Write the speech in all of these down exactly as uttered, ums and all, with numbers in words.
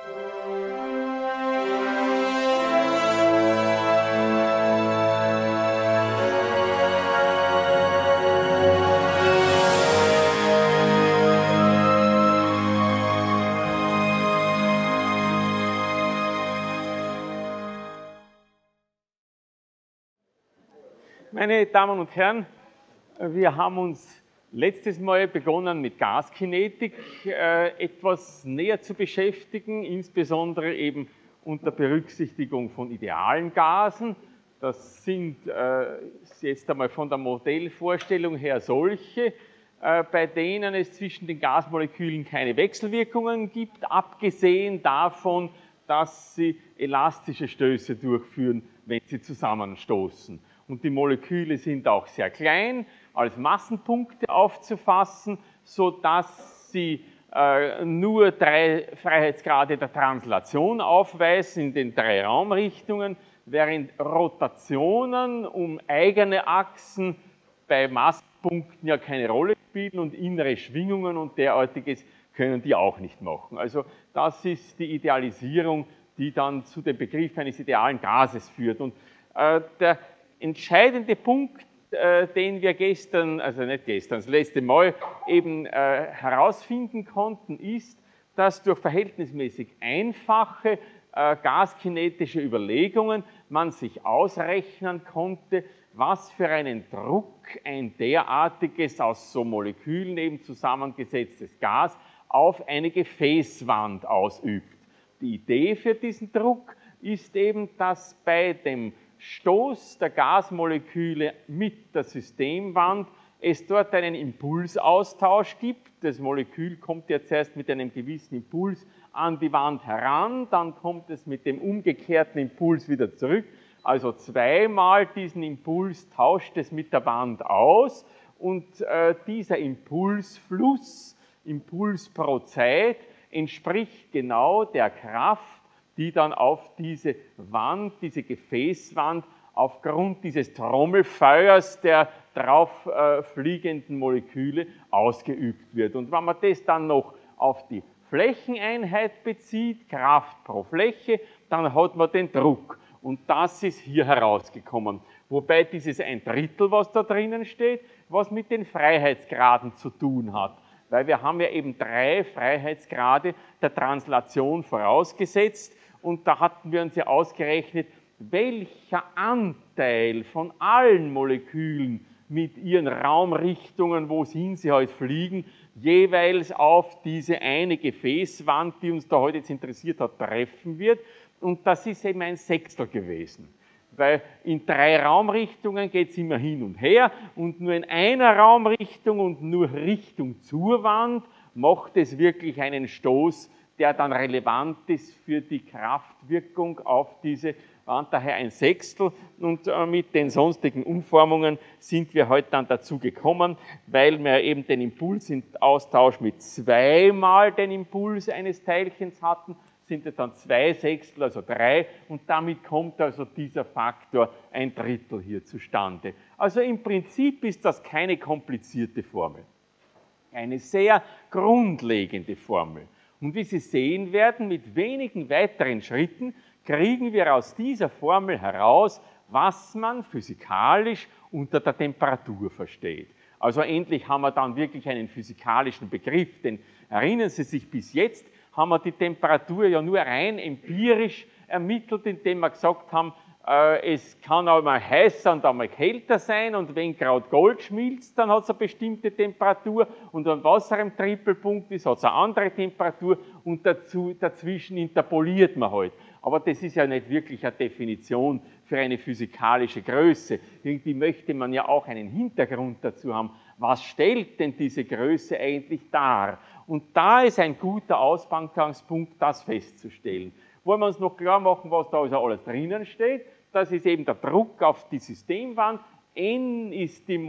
Meine Damen und Herren, wir haben uns letztes Mal begonnen mit Gaskinetik äh, etwas näher zu beschäftigen, insbesondere eben unter Berücksichtigung von idealen Gasen. Das sind äh, jetzt einmal von der Modellvorstellung her solche, äh, bei denen es zwischen den Gasmolekülen keine Wechselwirkungen gibt, abgesehen davon, dass sie elastische Stöße durchführen, wenn sie zusammenstoßen. Und die Moleküle sind auch sehr klein, als Massenpunkte aufzufassen, sodass sie äh, nur drei Freiheitsgrade der Translation aufweisen in den drei Raumrichtungen, während Rotationen um eigene Achsen bei Massenpunkten ja keine Rolle spielen und innere Schwingungen und derartiges können die auch nicht machen. Also das ist die Idealisierung, die dann zu dem Begriff eines idealen Gases führt. Und äh, der entscheidende Punkt, äh, den wir gestern, also nicht gestern, das letzte Mal eben äh, herausfinden konnten, ist, dass durch verhältnismäßig einfache äh, gaskinetische Überlegungen man sich ausrechnen konnte, was für einen Druck ein derartiges aus so Molekülen eben zusammengesetztes Gas auf eine Gefäßwand ausübt. Die Idee für diesen Druck ist eben, dass bei dem Stoß der Gasmoleküle mit der Systemwand es dort einen Impulsaustausch gibt. Das Molekül kommt ja zuerst mit einem gewissen Impuls an die Wand heran, dann kommt es mit dem umgekehrten Impuls wieder zurück. Also zweimal diesen Impuls tauscht es mit der Wand aus und äh, dieser Impulsfluss, Impuls pro Zeit, entspricht genau der Kraft, die dann auf diese Wand, diese Gefäßwand, aufgrund dieses Trommelfeuers der drauf äh, fliegenden Moleküle ausgeübt wird. Und wenn man das dann noch auf die Flächeneinheit bezieht, Kraft pro Fläche, dann hat man den Druck. Und das ist hier herausgekommen. Wobei dieses ein Drittel, was da drinnen steht, was mit den Freiheitsgraden zu tun hat. Weil wir haben ja eben drei Freiheitsgrade der Translation vorausgesetzt. Und da hatten wir uns ja ausgerechnet, welcher Anteil von allen Molekülen mit ihren Raumrichtungen, wohin sie halt fliegen, jeweils auf diese eine Gefäßwand, die uns da heute jetzt interessiert hat, treffen wird. Und das ist eben ein Sechstel gewesen. Weil in drei Raumrichtungen geht es immer hin und her und nur in einer Raumrichtung und nur Richtung zur Wand macht es wirklich einen Stoß, der dann relevant ist für die Kraftwirkung auf diese Wand, daher ein Sechstel. Und mit den sonstigen Umformungen sind wir heute dann dazu gekommen, weil wir eben den Impuls im Austausch mit zweimal den Impuls eines Teilchens hatten, sind es dann zwei Sechstel, also drei, und damit kommt also dieser Faktor ein Drittel hier zustande. Also im Prinzip ist das keine komplizierte Formel. Eine sehr grundlegende Formel. Und wie Sie sehen werden, mit wenigen weiteren Schritten kriegen wir aus dieser Formel heraus, was man physikalisch unter der Temperatur versteht. Also endlich haben wir dann wirklich einen physikalischen Begriff, denn erinnern Sie sich, bis jetzt haben wir die Temperatur ja nur rein empirisch ermittelt, indem wir gesagt haben, äh, es kann auch mal heißer und auch mal kälter sein und wenn gerade Gold schmilzt, dann hat es eine bestimmte Temperatur und wenn Wasser im Trippelpunkt ist, hat es eine andere Temperatur und dazu, dazwischen interpoliert man halt. Aber das ist ja nicht wirklich eine Definition für eine physikalische Größe. Irgendwie möchte man ja auch einen Hintergrund dazu haben. Was stellt denn diese Größe eigentlich dar? Und da ist ein guter Ausgangspunkt, das festzustellen. Wollen wir uns noch klar machen, was da also alles drinnen steht? Das ist eben der Druck auf die Systemwand. N ist die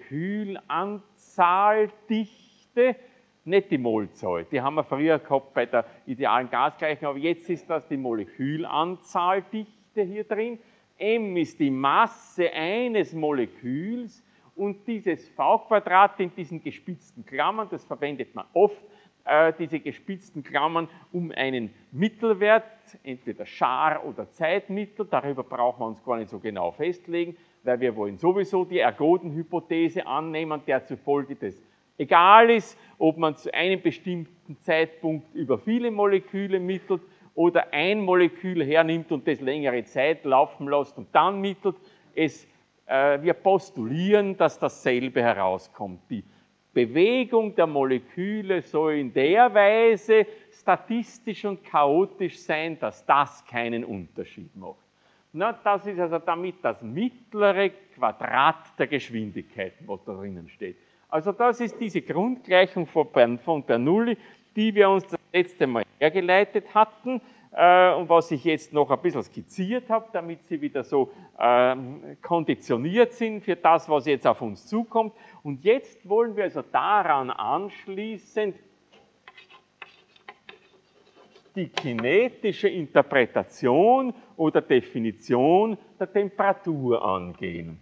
Molekülanzahldichte, nicht die Molzahl. Die haben wir früher gehabt bei der idealen Gasgleichung, aber jetzt ist das die Molekülanzahldichte hier drin. M ist die Masse eines Moleküls und dieses V-Quadrat in diesen gespitzten Klammern, das verwendet man oft äh, diese gespitzten Klammern, um einen Mittelwert, entweder Schar- oder Zeitmittel, darüber brauchen wir uns gar nicht so genau festlegen, weil wir wollen sowieso die Ergoden-Hypothese annehmen, der zufolge das egal ist, ob man zu einem bestimmten Zeitpunkt über viele Moleküle mittelt oder ein Molekül hernimmt und das längere Zeit laufen lässt und dann mittelt. Es, äh, wir postulieren, dass dasselbe herauskommt. Die Bewegung der Moleküle soll in der Weise statistisch und chaotisch sein, dass das keinen Unterschied macht. Na, das ist also damit das mittlere Quadrat der Geschwindigkeiten, was da drinnen steht. Also das ist diese Grundgleichung von, Bern, von Bernoulli, die wir uns das letzte Mal hergeleitet hatten äh, und was ich jetzt noch ein bisschen skizziert habe, damit sie wieder so äh, konditioniert sind für das, was jetzt auf uns zukommt. Und jetzt wollen wir also daran anschließend die kinetische Interpretation oder Definition der Temperatur angehen.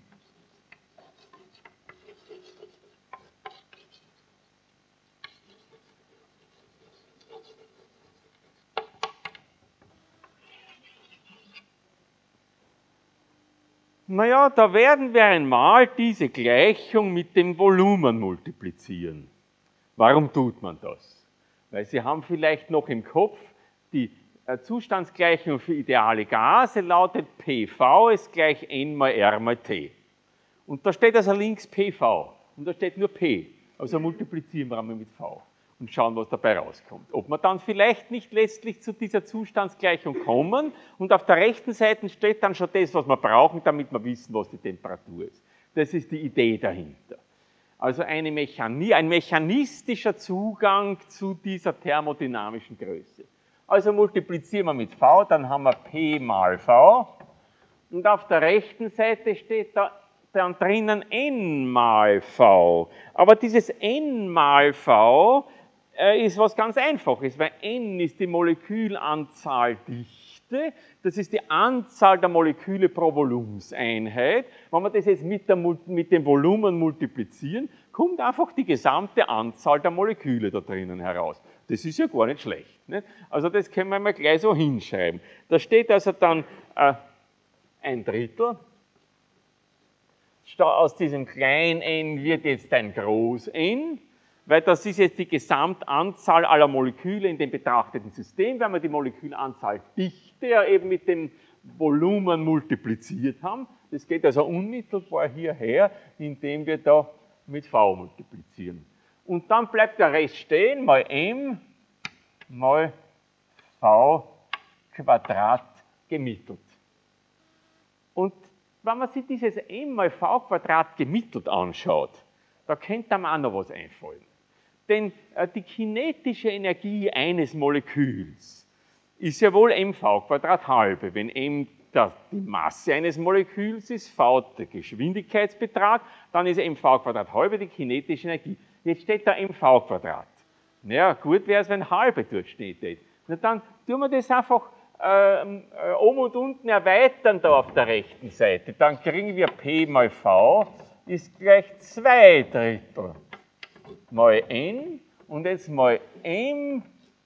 Naja, da werden wir einmal diese Gleichung mit dem Volumen multiplizieren. Warum tut man das? Weil Sie haben vielleicht noch im Kopf, die Zustandsgleichung für ideale Gase lautet P V ist gleich N mal R mal T. Und da steht also links P V und da steht nur P. Also multiplizieren wir einmal mit V und schauen, was dabei rauskommt. Ob wir dann vielleicht nicht letztlich zu dieser Zustandsgleichung kommen und auf der rechten Seite steht dann schon das, was wir brauchen, damit wir wissen, was die Temperatur ist. Das ist die Idee dahinter. Also eine Mechani- ein mechanistischer Zugang zu dieser thermodynamischen Größe. Also multiplizieren wir mit V, dann haben wir P mal V und auf der rechten Seite steht da dann drinnen N mal V. Aber dieses N mal V äh, ist was ganz Einfaches, weil N ist die Molekülanzahl Dichte, das ist die Anzahl der Moleküle pro Volumenseinheit. Wenn wir das jetzt mit, der, mit dem Volumen multiplizieren, kommt einfach die gesamte Anzahl der Moleküle da drinnen heraus. Das ist ja gar nicht schlecht. Nicht? Also das können wir mal gleich so hinschreiben. Da steht also dann äh, ein Drittel. Aus diesem kleinen n wird jetzt ein Groß-N, weil das ist jetzt die Gesamtanzahl aller Moleküle in dem betrachteten System, weil wir die Molekülanzahl Dichte ja eben mit dem Volumen multipliziert haben. Das geht also unmittelbar hierher, indem wir da mit V multiplizieren. Und dann bleibt der Rest stehen, mal m mal V Quadrat gemittelt. Und wenn man sich dieses m mal V Quadrat gemittelt anschaut, da könnte einem auch noch was einfallen. Denn äh, die kinetische Energie eines Moleküls ist ja wohl mv Quadrat halbe. Wenn m das die Masse eines Moleküls ist, v der Geschwindigkeitsbetrag, dann ist mv Quadrat halbe die kinetische Energie. Jetzt steht da mv Quadrat. Naja, gut wäre es, wenn halbe dort steht. Na dann tun wir das einfach äh, äh, oben und unten erweitern da auf der rechten Seite. Dann kriegen wir P mal V ist gleich zwei Drittel mal N und jetzt mal M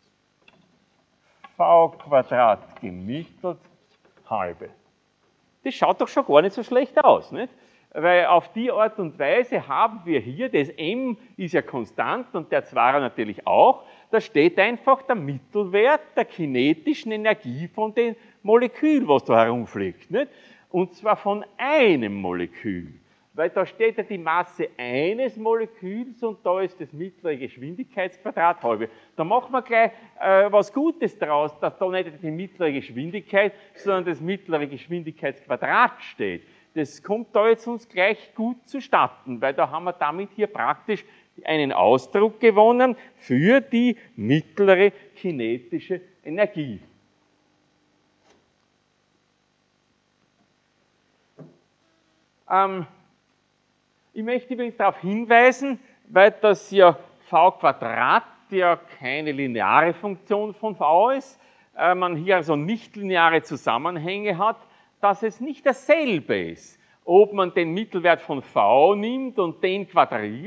V Quadrat gemittelt halbe. Das schaut doch schon gar nicht so schlecht aus, nicht? Weil auf die Art und Weise haben wir hier, das M ist ja konstant und der Zwarer natürlich auch, da steht einfach der Mittelwert der kinetischen Energie von dem Molekül, was da herumfliegt, nicht? Und zwar von einem Molekül. Weil da steht ja die Masse eines Moleküls und da ist das mittlere Geschwindigkeitsquadrat halbe. Da machen wir gleich äh, was Gutes daraus, dass da nicht die mittlere Geschwindigkeit, sondern das mittlere Geschwindigkeitsquadrat steht. Das kommt da jetzt uns gleich gut zustatten, weil da haben wir damit hier praktisch einen Ausdruck gewonnen für die mittlere kinetische Energie. Ähm, Ich möchte übrigens darauf hinweisen, weil das ja v Quadrat ja keine lineare Funktion von v ist, äh, man hier also nichtlineare Zusammenhänge hat, dass es nicht dasselbe ist, ob man den Mittelwert von v nimmt und den quadriert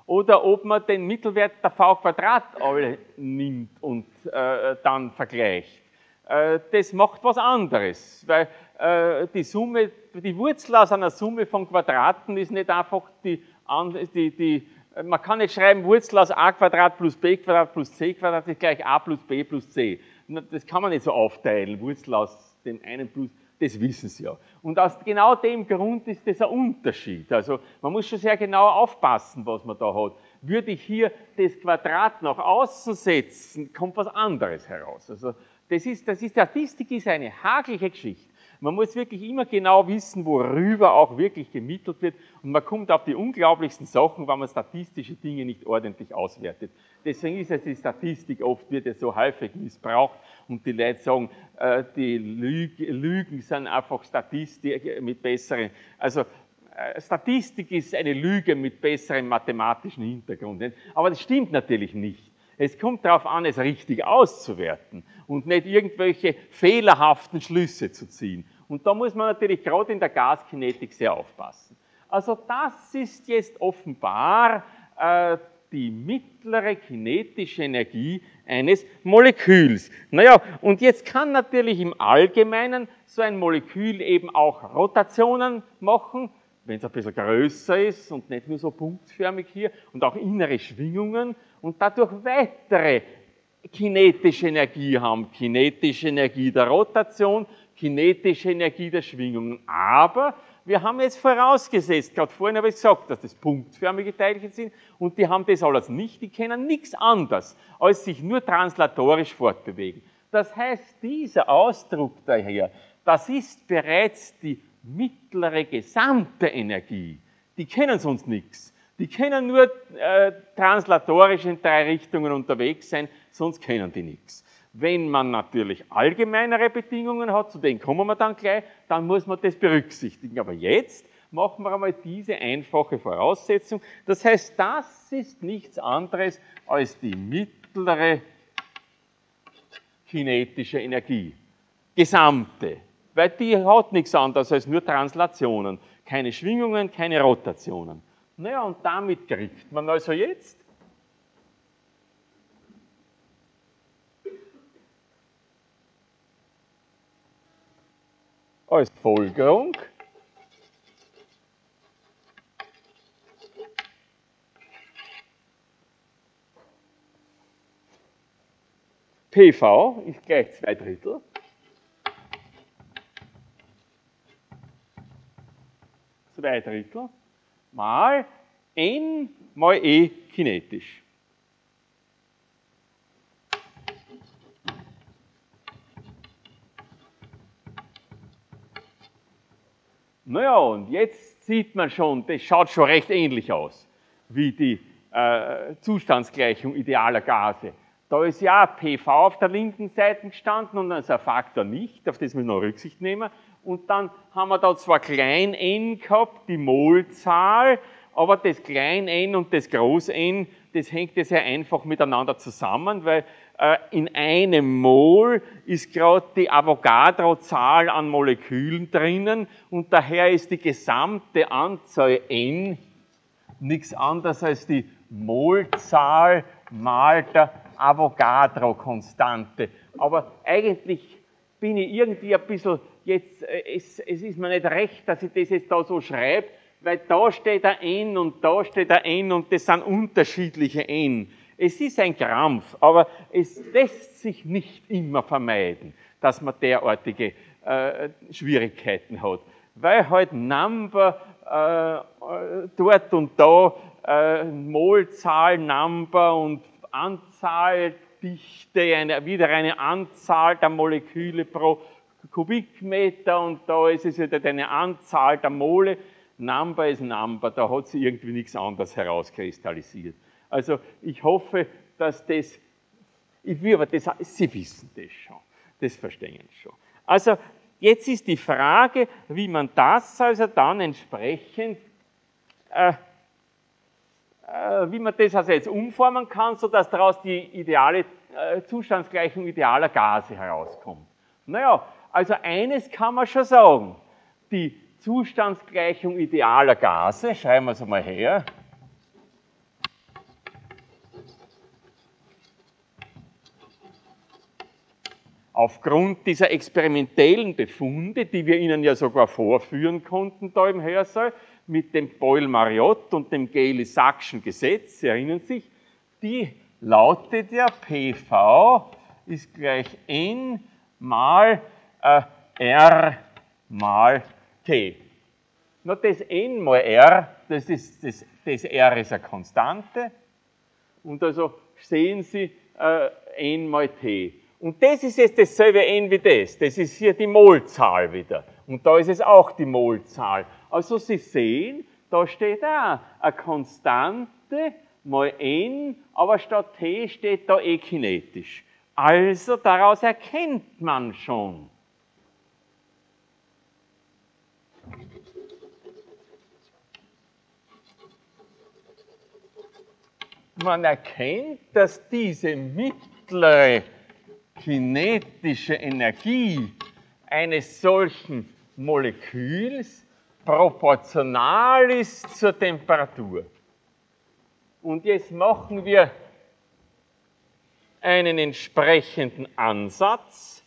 oder ob man den Mittelwert der v Quadrat alle nimmt und äh, dann vergleicht. Äh, das macht was anderes, weil äh, die Summe, die Wurzel aus einer Summe von Quadraten ist nicht einfach die, die, die man kann nicht schreiben, Wurzel aus a Quadrat plus b Quadrat plus c Quadrat ist gleich a plus b plus c. Das kann man nicht so aufteilen, Wurzel aus dem einen plus, das wissen Sie ja. Und aus genau dem Grund ist das ein Unterschied. Also man muss schon sehr genau aufpassen, was man da hat. Würde ich hier das Quadrat nach außen setzen, kommt was anderes heraus. Also das ist, das ist, Statistik ist eine hagelige Geschichte. Man muss wirklich immer genau wissen, worüber auch wirklich gemittelt wird, und man kommt auf die unglaublichsten Sachen, wenn man statistische Dinge nicht ordentlich auswertet. Deswegen ist es die Statistik, oft wird es so häufig missbraucht und die Leute sagen, äh, die Lüge, Lügen sind einfach Statistik mit besseren, also äh, Statistik ist eine Lüge mit besserem mathematischen Hintergrund. Nicht? Aber das stimmt natürlich nicht. Es kommt darauf an, es richtig auszuwerten und nicht irgendwelche fehlerhaften Schlüsse zu ziehen. Und da muss man natürlich gerade in der Gaskinetik sehr aufpassen. Also das ist jetzt offenbar äh, die mittlere kinetische Energie eines Moleküls. Naja, und jetzt kann natürlich im Allgemeinen so ein Molekül eben auch Rotationen machen, wenn es ein bisschen größer ist und nicht nur so punktförmig hier, und auch innere Schwingungen und dadurch weitere kinetische Energie haben. Kinetische Energie der Rotation, kinetische Energie der Schwingungen. Aber wir haben jetzt vorausgesetzt, gerade vorhin habe ich gesagt, dass das punktförmige Teilchen sind, und die haben das alles nicht, die kennen nichts anderes, als sich nur translatorisch fortbewegen. Das heißt, dieser Ausdruck daher, das ist bereits die mittlere gesamte Energie. Die kennen sonst nichts. Die können nur äh, translatorisch in drei Richtungen unterwegs sein, sonst kennen die nichts. Wenn man natürlich allgemeinere Bedingungen hat, zu denen kommen wir dann gleich, dann muss man das berücksichtigen. Aber jetzt machen wir einmal diese einfache Voraussetzung. Das heißt, das ist nichts anderes als die mittlere kinetische Energie. Gesamte. Weil die hat nichts anderes als nur Translationen. Keine Schwingungen, keine Rotationen. Naja, und damit kriegt man also jetzt als Folgerung P V ist gleich zwei Drittel zwei Drittel mal N mal E kinetisch. Naja, und jetzt sieht man schon, das schaut schon recht ähnlich aus, wie die äh, Zustandsgleichung idealer Gase. Da ist ja P V auf der linken Seite gestanden und dann ist ein Faktor nicht, auf das müssen wir noch Rücksicht nehmen. Und dann haben wir da zwar klein n gehabt, die Molzahl, aber das klein n und das groß n, das hängt ja sehr einfach miteinander zusammen, weil äh, in einem Mol ist gerade die Avogadro-Zahl an Molekülen drinnen und daher ist die gesamte Anzahl n nichts anderes als die Molzahl mal der Avogadro-Konstante. Aber eigentlich bin ich irgendwie ein bisschen, jetzt, es, es ist mir nicht recht, dass ich das jetzt da so schreibe, weil da steht ein N und da steht ein N und das sind unterschiedliche N. Es ist ein Krampf, aber es lässt sich nicht immer vermeiden, dass man derartige äh, Schwierigkeiten hat. Weil halt Number äh, dort und da, äh, Molzahl, Number und Anzahl, Dichte, eine, wieder eine Anzahl der Moleküle pro Kubikmeter und da ist es wieder eine Anzahl der Mole. Number ist Number, da hat sich irgendwie nichts anderes herauskristallisiert. Also ich hoffe, dass das, ich will aber das, Sie wissen das schon, das verstehen Sie schon. Also jetzt ist die Frage, wie man das also dann entsprechend äh, wie man das also jetzt umformen kann, sodass daraus die ideale äh, Zustandsgleichung idealer Gase herauskommt. Naja, also eines kann man schon sagen, die Zustandsgleichung idealer Gase, schreiben wir es einmal her, aufgrund dieser experimentellen Befunde, die wir Ihnen ja sogar vorführen konnten da im Hörsaal, mit dem Boyle-Mariotte und dem Gailey-Sackschen Gesetz, Sie erinnern sich, die lautet ja, P V ist gleich N mal äh, R mal T. Na, das N mal R, das, ist, das, das R ist eine Konstante, und also sehen Sie äh, N mal T. Und das ist jetzt dasselbe N wie das. Das ist hier die Molzahl wieder. Und da ist es auch die Molzahl. Also Sie sehen, da steht auch eine Konstante mal N, aber statt T steht da E kinetisch. Also daraus erkennt man schon, man erkennt, dass diese mittlere kinetische Energie eines solchen Moleküls proportional ist zur Temperatur. Und jetzt machen wir einen entsprechenden Ansatz.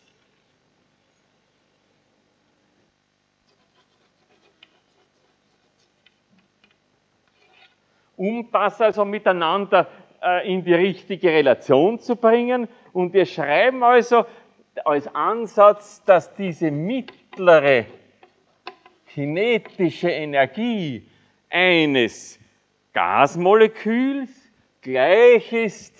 Um das also miteinander äh, in die richtige Relation zu bringen. Und wir schreiben also als Ansatz, dass diese mittlere kinetische Energie eines Gasmoleküls gleich ist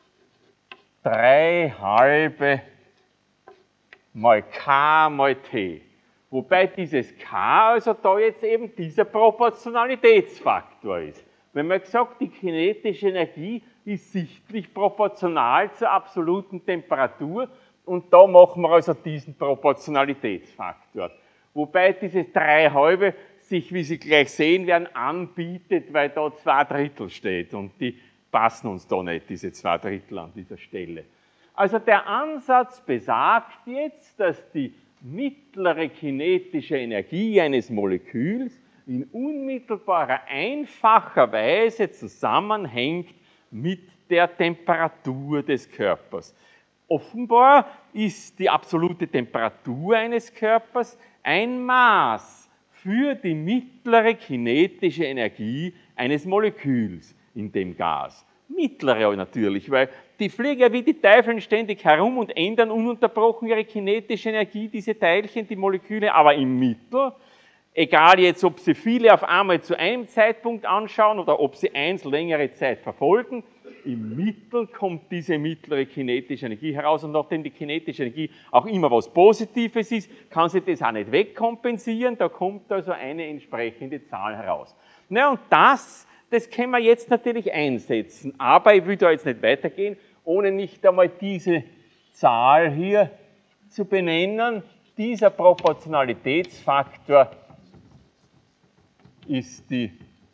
drei halbe mal K mal T. Wobei dieses K also da jetzt eben dieser Proportionalitätsfaktor ist. Wenn man gesagt, die kinetische Energie ist sichtlich proportional zur absoluten Temperatur, und da machen wir also diesen Proportionalitätsfaktor. Wobei dieses drei halbe sich, wie Sie gleich sehen werden, anbietet, weil da zwei Drittel steht, und die passen uns da nicht, diese zwei Drittel an dieser Stelle. Also der Ansatz besagt jetzt, dass die mittlere kinetische Energie eines Moleküls in unmittelbarer, einfacher Weise zusammenhängt mit der Temperatur des Körpers. Offenbar ist die absolute Temperatur eines Körpers ein Maß für die mittlere kinetische Energie eines Moleküls in dem Gas. Mittlere natürlich, weil die fliegen ja wie die Teufel ständig herum und ändern ununterbrochen ihre kinetische Energie, diese Teilchen, die Moleküle, aber im Mittel, egal jetzt, ob Sie viele auf einmal zu einem Zeitpunkt anschauen oder ob Sie eins längere Zeit verfolgen, im Mittel kommt diese mittlere kinetische Energie heraus, und nachdem die kinetische Energie auch immer was Positives ist, kann sie das auch nicht wegkompensieren, da kommt also eine entsprechende Zahl heraus. Na, und das, das können wir jetzt natürlich einsetzen, aber ich will da jetzt nicht weitergehen, ohne nicht einmal diese Zahl hier zu benennen. Dieser Proportionalitätsfaktor ist die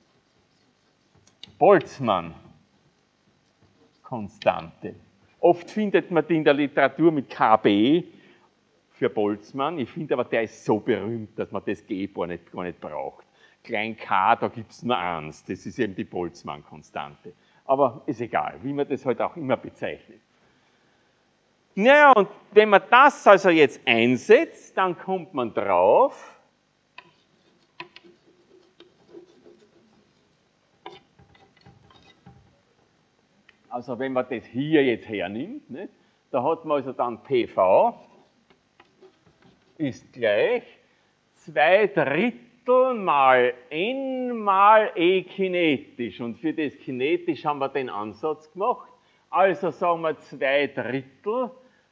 Boltzmann-Konstante. Oft findet man die in der Literatur mit K B für Boltzmann. Ich finde aber, der ist so berühmt, dass man das G gar nicht, gar nicht braucht. Klein k, da gibt es nur eins. Das ist eben die Boltzmann-Konstante. Aber ist egal, wie man das halt auch immer bezeichnet. Naja, und wenn man das also jetzt einsetzt, dann kommt man drauf, also wenn man das hier jetzt hernimmt, nicht, da hat man also dann P V ist gleich zwei Drittel mal N mal E kinetisch. Und für das kinetisch haben wir den Ansatz gemacht. Also sagen wir zwei Drittel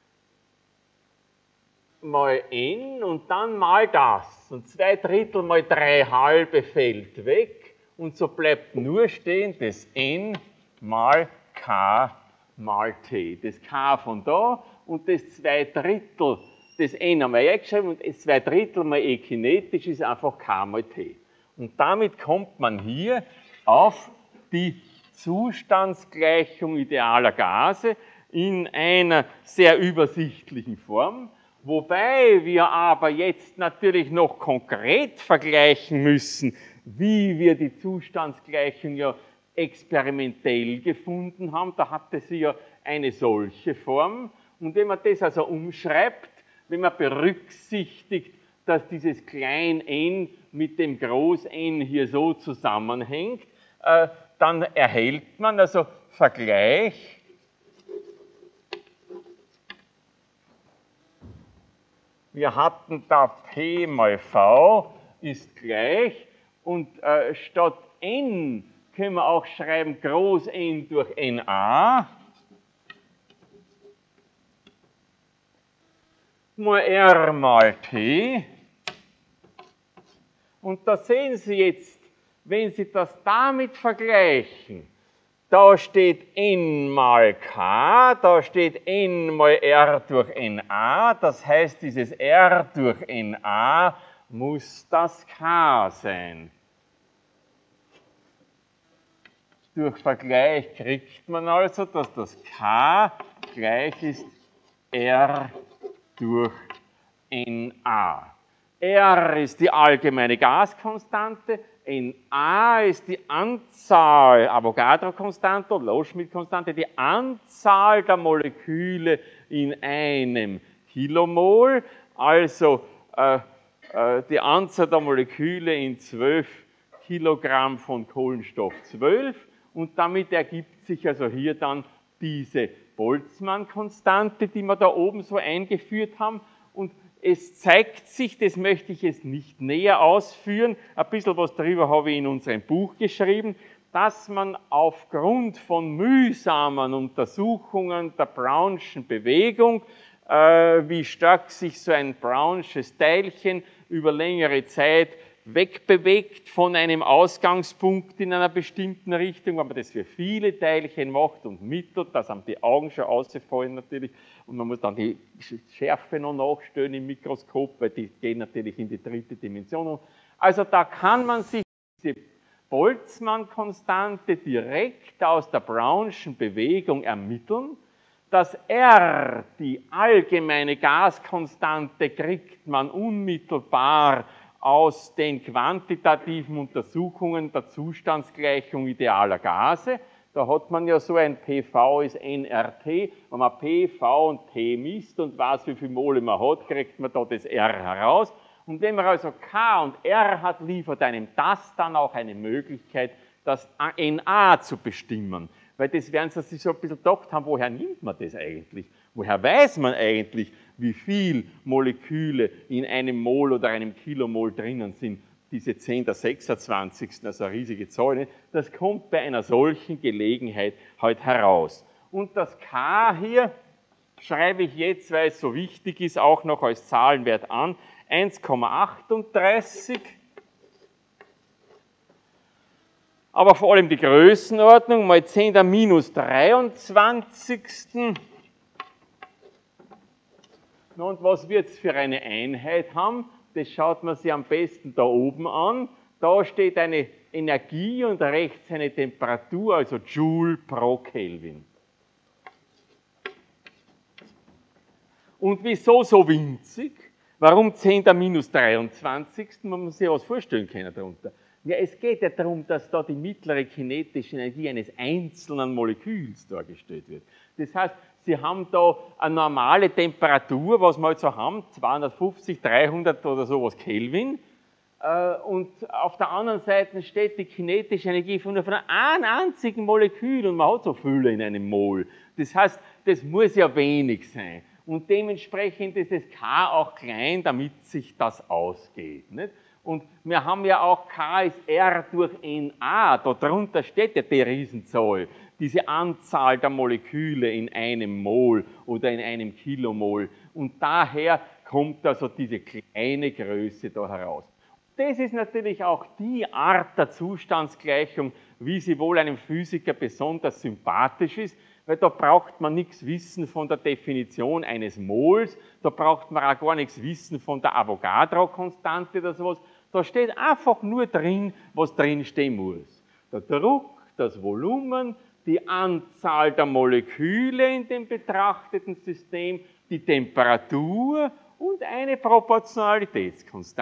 mal N und dann mal das. Und zwei Drittel mal drei halbe fällt weg. Und so bleibt nur stehen das N mal K mal T. Das K von da und das zwei Drittel, das N haben wir eingeschrieben, und das zwei Drittel mal E kinetisch ist einfach K mal T. Und damit kommt man hier auf die Zustandsgleichung idealer Gase in einer sehr übersichtlichen Form, wobei wir aber jetzt natürlich noch konkret vergleichen müssen, wie wir die Zustandsgleichung ja experimentell gefunden haben. Da hatte sie ja eine solche Form, Und wenn man das also umschreibt, wenn man berücksichtigt, dass dieses klein n mit dem groß N hier so zusammenhängt, äh, dann erhält man also Vergleich wir hatten da P mal V ist gleich und äh, statt N können wir auch schreiben groß N durch N A mal R mal T. Und da sehen Sie jetzt, wenn Sie das damit vergleichen, da steht N mal K, da steht N mal R durch N A, das heißt, dieses R durch N A muss das K sein. Durch Vergleich kriegt man also, dass das K gleich ist R durch N A. R ist die allgemeine Gaskonstante, N A ist die Anzahl, Avogadro-Konstante oder Loschmidt-Konstante, die Anzahl der Moleküle in einem Kilomol, also äh, äh, die Anzahl der Moleküle in zwölf Kilogramm von Kohlenstoff zwölf und damit ergibt sich also hier dann diese Boltzmann-Konstante, die wir da oben so eingeführt haben. Und es zeigt sich, das möchte ich jetzt nicht näher ausführen, ein bisschen was darüber habe ich in unserem Buch geschrieben, dass man aufgrund von mühsamen Untersuchungen der Brownschen Bewegung, äh, wie stark sich so ein Brownsches Teilchen über längere Zeit wegbewegt von einem Ausgangspunkt in einer bestimmten Richtung, wenn man das für viele Teilchen macht und mittelt, dass einem die Augen schon ausfallen natürlich und man muss dann die Schärfe noch nachstellen im Mikroskop, weil die gehen natürlich in die dritte Dimension. Also da kann man sich diese Boltzmann-Konstante direkt aus der Brownschen Bewegung ermitteln. Das R, die allgemeine Gaskonstante, kriegt man unmittelbar aus den quantitativen Untersuchungen der Zustandsgleichung idealer Gase. Da hat man ja so ein P V ist N R T. Wenn man P, V und T misst und weiß, wie viele Mole man hat, kriegt man da das R heraus. Und wenn man also K und R hat, liefert einem das dann auch eine Möglichkeit, das N A zu bestimmen. Weil das werden Sie sich so ein bisschen gedacht haben, woher nimmt man das eigentlich? Woher weiß man eigentlich, wie viel Moleküle in einem Mol oder einem Kilomol drinnen sind? Diese zehn der sechsundzwanzigsten, also eine riesige Zahl. Das kommt bei einer solchen Gelegenheit halt heraus. Und das K hier schreibe ich jetzt, weil es so wichtig ist, auch noch als Zahlenwert an. eins Komma achtunddreißig. Aber vor allem die Größenordnung mal zehn der minus dreiundzwanzigsten. Und was wir jetzt für eine Einheit haben, das schaut man sich am besten da oben an. Da steht eine Energie und rechts eine Temperatur, also Joule pro Kelvin. Und wieso so winzig? Warum zehn der minus dreiundzwanzigsten? Man muss sich was vorstellen können darunter. Ja, es geht ja darum, dass da die mittlere kinetische Energie eines einzelnen Moleküls dargestellt wird. Das heißt, Sie haben da eine normale Temperatur, was wir jetzt so haben, zweihundertfünfzig, dreihundert oder sowas Kelvin. Und auf der anderen Seite steht die kinetische Energie von einem einzigen Molekül und man hat so viele in einem Mol. Das heißt, das muss ja wenig sein. Und dementsprechend ist das K auch klein, damit sich das ausgeht. Nicht? Und wir haben ja auch K ist R durch N A, darunter steht ja die Riesenzahl, diese Anzahl der Moleküle in einem Mol oder in einem Kilomol. Und daher kommt also diese kleine Größe da heraus. Das ist natürlich auch die Art der Zustandsgleichung, wie sie wohl einem Physiker besonders sympathisch ist, weil da braucht man nichts wissen von der Definition eines Mols, da braucht man auch gar nichts wissen von der Avogadro-Konstante oder sowas. Da steht einfach nur drin, was drinstehen muss. Der Druck, das Volumen, die Anzahl der Moleküle in dem betrachteten System, die Temperatur und eine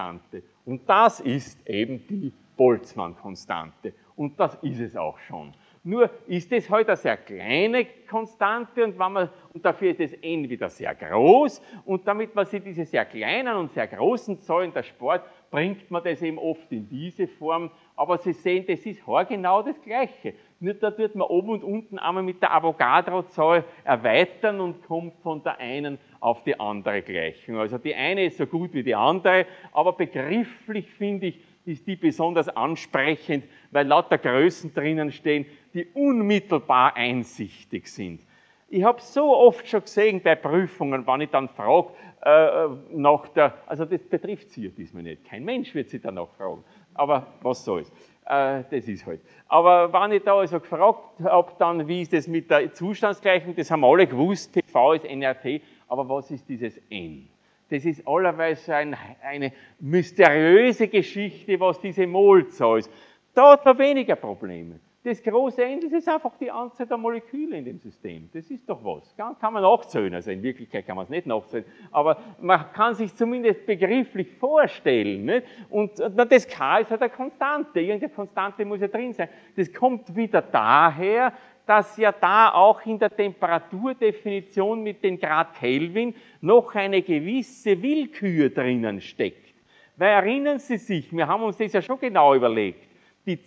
Proportionalitätskonstante. Und das ist eben die Boltzmann-Konstante. Und das ist es auch schon. Nur ist es halt eine sehr kleine Konstante und, wenn man, und dafür ist das n wieder sehr groß. Und damit man sich diese sehr kleinen und sehr großen Zahlen der Sport, bringt man das eben oft in diese Form. Aber Sie sehen, das ist haargenau das Gleiche. Nur da wird man oben und unten einmal mit der Avogadro-Zahl erweitern und kommt von der einen auf die andere Gleichung. Also die eine ist so gut wie die andere, aber begrifflich finde ich, ist die besonders ansprechend, weil lauter Größen drinnen stehen, die unmittelbar einsichtig sind. Ich habe so oft schon gesehen bei Prüfungen, wenn ich dann frage, äh, nach der, also das betrifft Sie ja diesmal nicht, kein Mensch wird Sie danach fragen, aber was soll's, äh, das ist halt. Aber wenn ich da also gefragt habe, dann, wie ist das mit der Zustandsgleichung, das haben alle gewusst, P V ist N R T, aber was ist dieses N? Das ist allerweise ein, eine mysteriöse Geschichte, was diese Molzahl ist. Da hat man weniger Probleme. Das große N, das ist einfach die Anzahl der Moleküle in dem System. Das ist doch was. Kann man nachzählen, also in Wirklichkeit kann man es nicht nachzählen, aber man kann sich zumindest begrifflich vorstellen. Nicht? Und na, das K ist halt eine Konstante, irgendeine Konstante muss ja drin sein. Das kommt wieder daher, dass ja da auch in der Temperaturdefinition mit den Grad Kelvin noch eine gewisse Willkür drinnen steckt. Weil erinnern Sie sich, wir haben uns das ja schon genau überlegt, die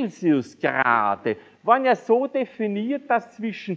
Celsiusgrade waren ja so definiert, dass zwischen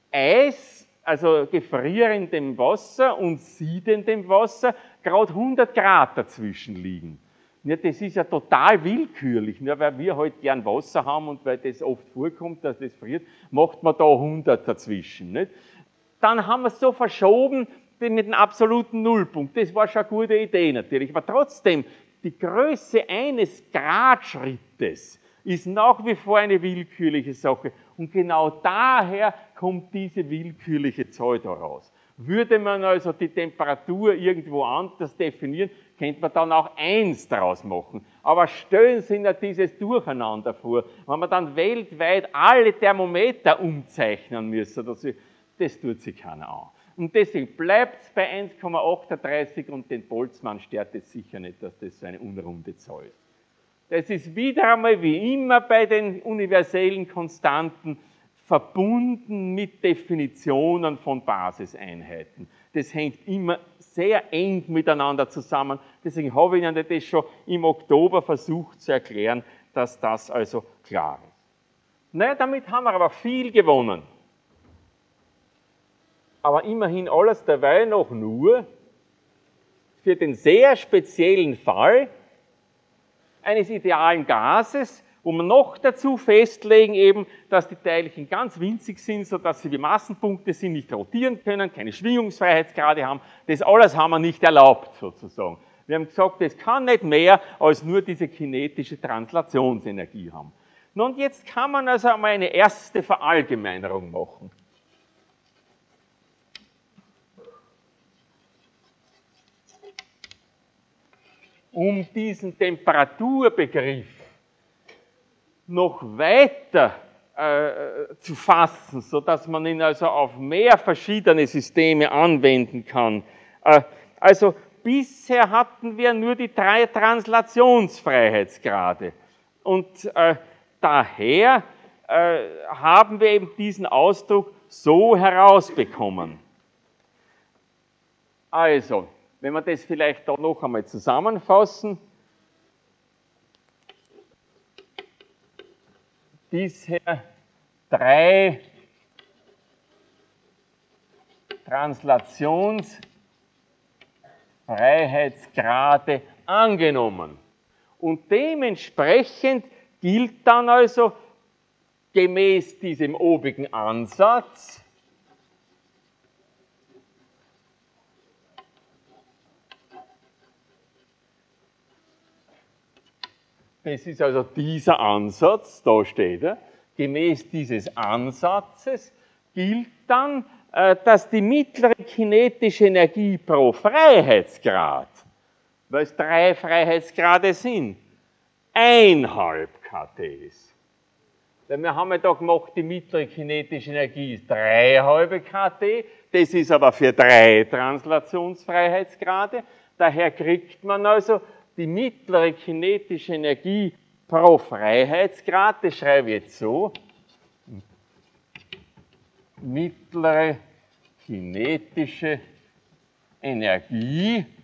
Eis, also gefrierendem Wasser, und siedendem Wasser gerade hundert Grad dazwischen liegen. Ja, das ist ja total willkürlich, nur weil wir halt gern Wasser haben und weil das oft vorkommt, dass das friert, macht man da hundert dazwischen. Nicht? Dann haben wir es so verschoben mit dem absoluten Nullpunkt. Das war schon eine gute Idee natürlich, aber trotzdem, die Größe eines Gradschrittes ist nach wie vor eine willkürliche Sache und genau daher kommt diese willkürliche Zahl da raus. Würde man also die Temperatur irgendwo anders definieren, könnte man dann auch eins daraus machen. Aber stellen Sie sich dieses Durcheinander vor, wenn man dann weltweit alle Thermometer umzeichnen müsste, das, das tut sich keiner an. Und deswegen bleibt es bei eins Komma achtunddreißig und den Boltzmann stört es sicher nicht, dass das so eine unrunde Zahl ist. Das ist wieder einmal wie immer bei den universellen Konstanten verbunden mit Definitionen von Basiseinheiten. Das hängt immer sehr eng miteinander zusammen. Deswegen habe ich Ihnen das schon im Oktober versucht zu erklären, dass das also klar ist. Naja, damit haben wir aber viel gewonnen. Aber immerhin alles dabei noch nur für den sehr speziellen Fall eines idealen Gases, wo wir noch dazu festlegen, eben, dass die Teilchen ganz winzig sind, sodass sie wie Massenpunkte sind, nicht rotieren können, keine Schwingungsfreiheitsgrade haben. Das alles haben wir nicht erlaubt, sozusagen. Wir haben gesagt, das kann nicht mehr als nur diese kinetische Translationsenergie haben. Und jetzt kann man also einmal eine erste Verallgemeinerung machen. Um diesen Temperaturbegriff noch weiter äh, zu fassen, sodass man ihn also auf mehr verschiedene Systeme anwenden kann. Äh, also bisher hatten wir nur die drei Translationsfreiheitsgrade und äh, daher äh, haben wir eben diesen Ausdruck so herausbekommen. Also, wenn wir das vielleicht da noch einmal zusammenfassen, bisher drei Translationsfreiheitsgrade angenommen. Und dementsprechend gilt dann also gemäß diesem obigen Ansatz das ist also dieser Ansatz, da steht er, gemäß dieses Ansatzes gilt dann, dass die mittlere kinetische Energie pro Freiheitsgrad, weil es drei Freiheitsgrade sind, einhalb kT ist. Weil wir haben ja da gemacht, die mittlere kinetische Energie ist dreieinhalb kT, das ist aber für drei Translationsfreiheitsgrade, daher kriegt man also die mittlere kinetische Energie pro Freiheitsgrad, das schreibe ich jetzt so, mittlere kinetische Energie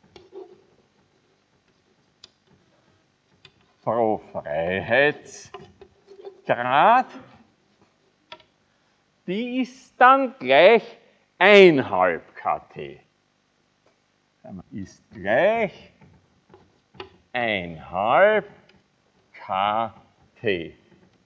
pro Freiheitsgrad, die ist dann gleich eins halb kT. Ist gleich eins halb kT.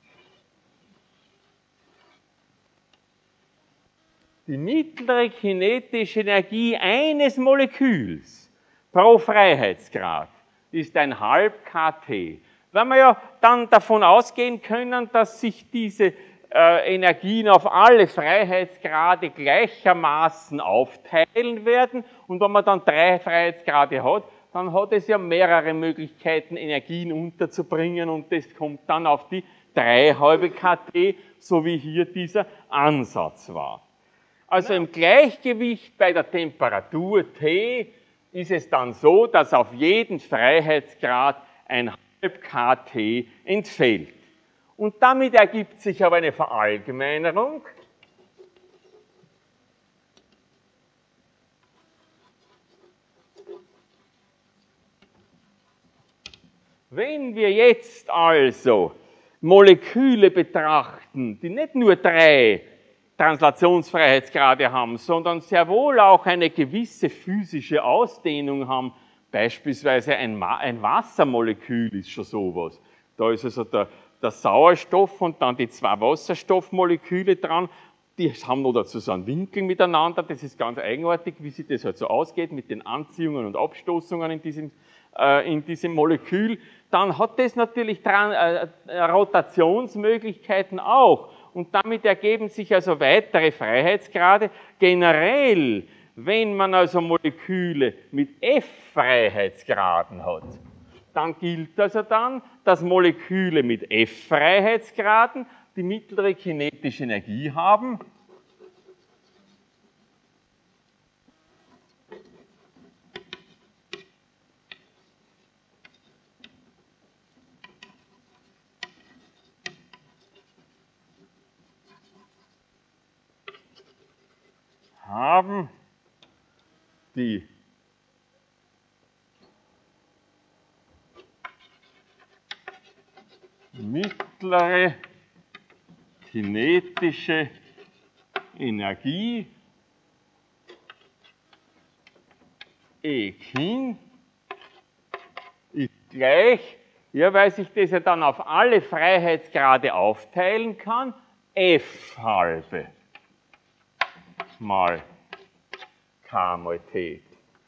Die mittlere kinetische Energie eines Moleküls pro Freiheitsgrad ist ein halb kT. Wenn wir ja dann davon ausgehen können, dass sich diese äh, Energien auf alle Freiheitsgrade gleichermaßen aufteilen werden und wenn man dann drei Freiheitsgrade hat, dann hat es ja mehrere Möglichkeiten, Energien unterzubringen und das kommt dann auf die drei halbe kT, so wie hier dieser Ansatz war. Also im Gleichgewicht bei der Temperatur T ist es dann so, dass auf jeden Freiheitsgrad ein halb kT entfällt. Und damit ergibt sich aber eine Verallgemeinerung. Wenn wir jetzt also Moleküle betrachten, die nicht nur drei Translationsfreiheitsgrade haben, sondern sehr wohl auch eine gewisse physische Ausdehnung haben. Beispielsweise ein, ein Wassermolekül ist schon sowas. Da ist also der, der Sauerstoff und dann die zwei Wasserstoffmoleküle dran. Die haben noch dazu so einen Winkel miteinander. Das ist ganz eigenartig, wie sich das halt so ausgeht mit den Anziehungen und Abstoßungen in diesem, äh, in diesem Molekül. Dann hat das natürlich dran, äh, Rotationsmöglichkeiten auch. Und damit ergeben sich also weitere Freiheitsgrade. Generell, wenn man also Moleküle mit F-Freiheitsgraden hat, dann gilt also dann, dass Moleküle mit F-Freiheitsgraden die mittlere kinetische Energie haben. haben die mittlere kinetische Energie E Kin ist gleich, ja, weil sich das ja dann auf alle Freiheitsgrade aufteilen kann, F halbe mal K mal T.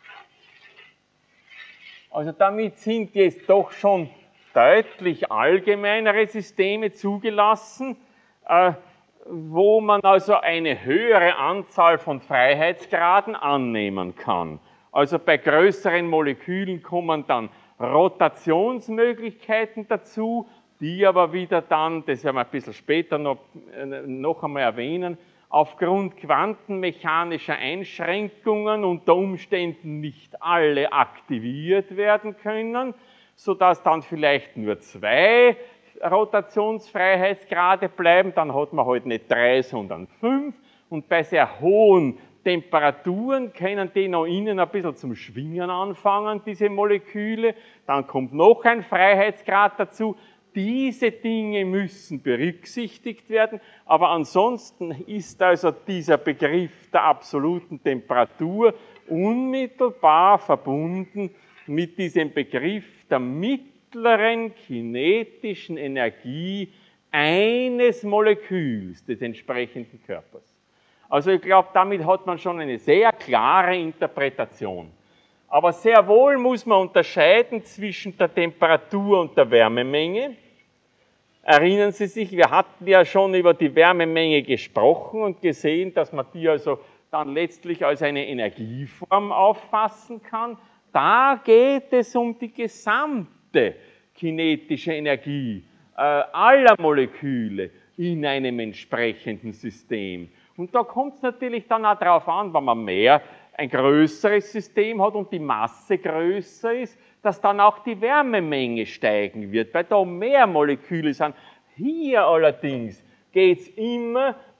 Also damit sind jetzt doch schon deutlich allgemeinere Systeme zugelassen, äh, wo man also eine höhere Anzahl von Freiheitsgraden annehmen kann. Also bei größeren Molekülen kommen dann Rotationsmöglichkeiten dazu, die aber wieder dann, das werden wir ein bisschen später noch, äh, noch einmal erwähnen, aufgrund quantenmechanischer Einschränkungen unter Umständen nicht alle aktiviert werden können, sodass dann vielleicht nur zwei Rotationsfreiheitsgrade bleiben, dann hat man halt nicht drei, sondern fünf. Und bei sehr hohen Temperaturen können die noch innen ein bisschen zum Schwingen anfangen, diese Moleküle. Dann kommt noch ein Freiheitsgrad dazu. Diese Dinge müssen berücksichtigt werden, aber ansonsten ist also dieser Begriff der absoluten Temperatur unmittelbar verbunden mit diesem Begriff der mittleren kinetischen Energie eines Moleküls des entsprechenden Körpers. Also ich glaube, damit hat man schon eine sehr klare Interpretation. Aber sehr wohl muss man unterscheiden zwischen der Temperatur und der Wärmemenge. Erinnern Sie sich, wir hatten ja schon über die Wärmemenge gesprochen und gesehen, dass man die also dann letztlich als eine Energieform auffassen kann. Da geht es um die gesamte kinetische Energie äh, aller Moleküle in einem entsprechenden System. Und da kommt es natürlich dann auch darauf an, wenn man mehr, ein größeres System hat und die Masse größer ist, dass dann auch die Wärmemenge steigen wird, weil da mehr Moleküle sind. Hier allerdings geht es immer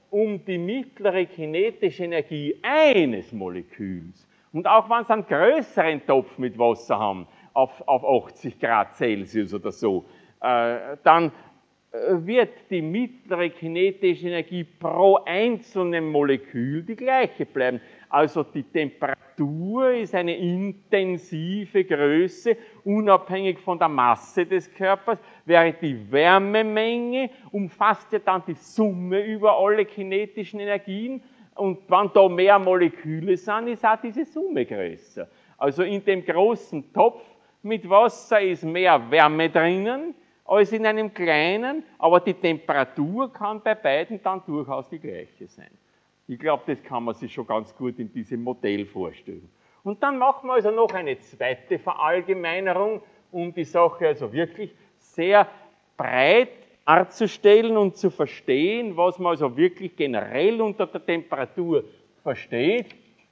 um die mittlere kinetische Energie eines Moleküls. Und auch wenn Sie einen größeren Topf mit Wasser haben, auf, auf achtzig Grad Celsius oder so, äh, dann wird die mittlere kinetische Energie pro einzelnen Molekül die gleiche bleiben. Also die Temperatur ist eine intensive Größe, unabhängig von der Masse des Körpers, während die Wärmemenge umfasst ja dann die Summe über alle kinetischen Energien. Und wenn da mehr Moleküle sind, ist auch diese Summe größer. Also in dem großen Topf mit Wasser ist mehr Wärme drinnen als in einem kleinen, aber die Temperatur kann bei beiden dann durchaus die gleiche sein. Ich glaube, das kann man sich schon ganz gut in diesem Modell vorstellen. Und dann machen wir also noch eine zweite Verallgemeinerung, um die Sache also wirklich sehr breit darzustellen und zu verstehen, was man also wirklich generell unter der Temperatur versteht.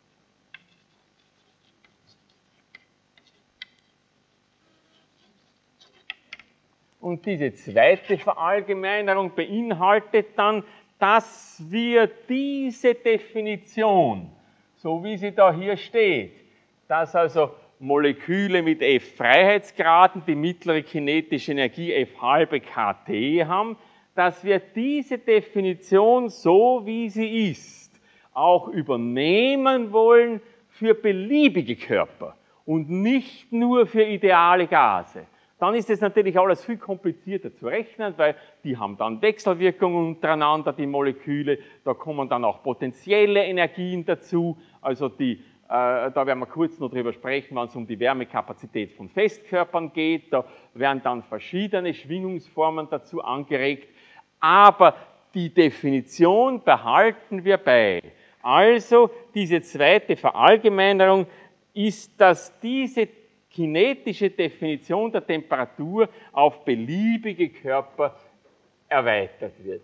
Und diese zweite Verallgemeinerung beinhaltet dann, dass wir diese Definition, so wie sie da hier steht, dass also Moleküle mit F Freiheitsgraden die mittlere kinetische Energie F halbe KT haben, dass wir diese Definition, so wie sie ist, auch übernehmen wollen für beliebige Körper und nicht nur für ideale Gase. Dann ist es natürlich alles viel komplizierter zu rechnen, weil die haben dann Wechselwirkungen untereinander, die Moleküle, da kommen dann auch potenzielle Energien dazu, also die, äh, da werden wir kurz noch drüber sprechen, wenn es um die Wärmekapazität von Festkörpern geht, da werden dann verschiedene Schwingungsformen dazu angeregt, aber die Definition behalten wir bei. Also diese zweite Verallgemeinerung ist, dass diese kinetische Definition der Temperatur auf beliebige Körper erweitert wird.